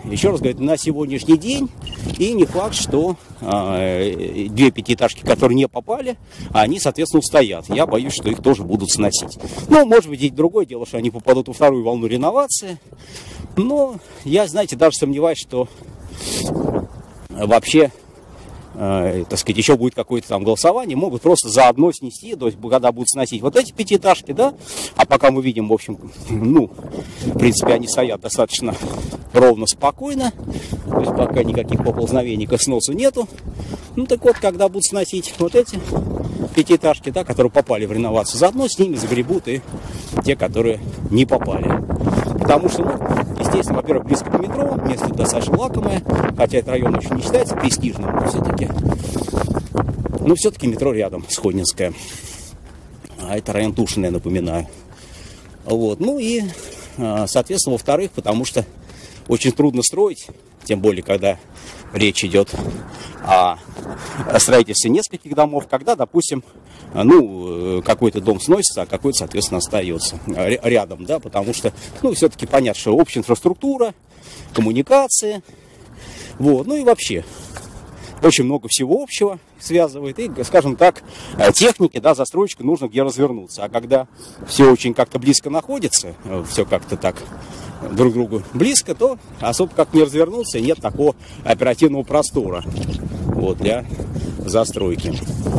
S2: еще раз говорю, на сегодняшний день, и не факт, что э, две пятиэтажки, которые не попали, они, соответственно, устоят. Я боюсь, что их тоже будут сносить. Ну, может быть, и другое дело, что они попадут во вторую волну реновации. Но я, знаете, даже сомневаюсь, что вообще, э, так сказать, еще будет какое-то там голосование, могут просто заодно снести, то есть когда будут сносить вот эти пятиэтажки, да, а пока мы видим, в общем, ну, в принципе, они стоят достаточно ровно, спокойно, то есть пока никаких поползновений к сносу нету. Ну, так вот, когда будут сносить вот эти пятиэтажки, да, которые попали в реновацию, заодно с ними загребут и те, которые не попали. Потому что, ну, естественно, во-первых, близко к метро, место достаточно лакомое, хотя этот район еще не считается престижным, но все-таки, но все-таки метро рядом, Сходнинское. А это район Тушино, я напоминаю. Вот, ну и, соответственно, во-вторых, потому что очень трудно строить, тем более, когда речь идет о строительстве нескольких домов, когда, допустим, ну, какой-то дом сносится, а какой-то, соответственно, остается рядом, да, потому что, ну, все-таки понятно, что общая инфраструктура, коммуникации, вот, ну и вообще очень много всего общего связывает, и, скажем так, технике, да, застройщику нужно где развернуться, а когда все очень как-то близко находится, все как-то так друг к другу близко, то особо как не развернуться, нет такого оперативного простора, вот, для застройки.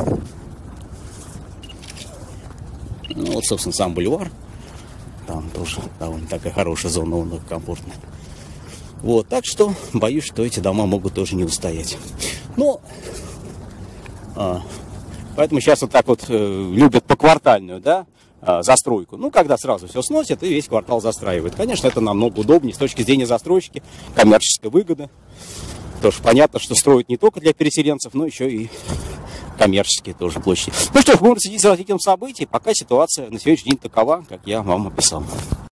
S2: Ну, вот, собственно, сам бульвар. Там тоже довольно такая хорошая зона, он комфортная. Вот, так что боюсь, что эти дома могут тоже не устоять. Но а, поэтому сейчас вот так вот э, любят поквартальную, да, а, застройку. Ну, когда сразу все сносят и весь квартал застраивают. Конечно, это намного удобнее с точки зрения застройщики, коммерческой выгоды. Потому что понятно, что строят не только для переселенцев, но еще и коммерческие тоже площади. Ну что ж, будем следить за развитием событий, пока ситуация на сегодняшний день такова, как я вам описал.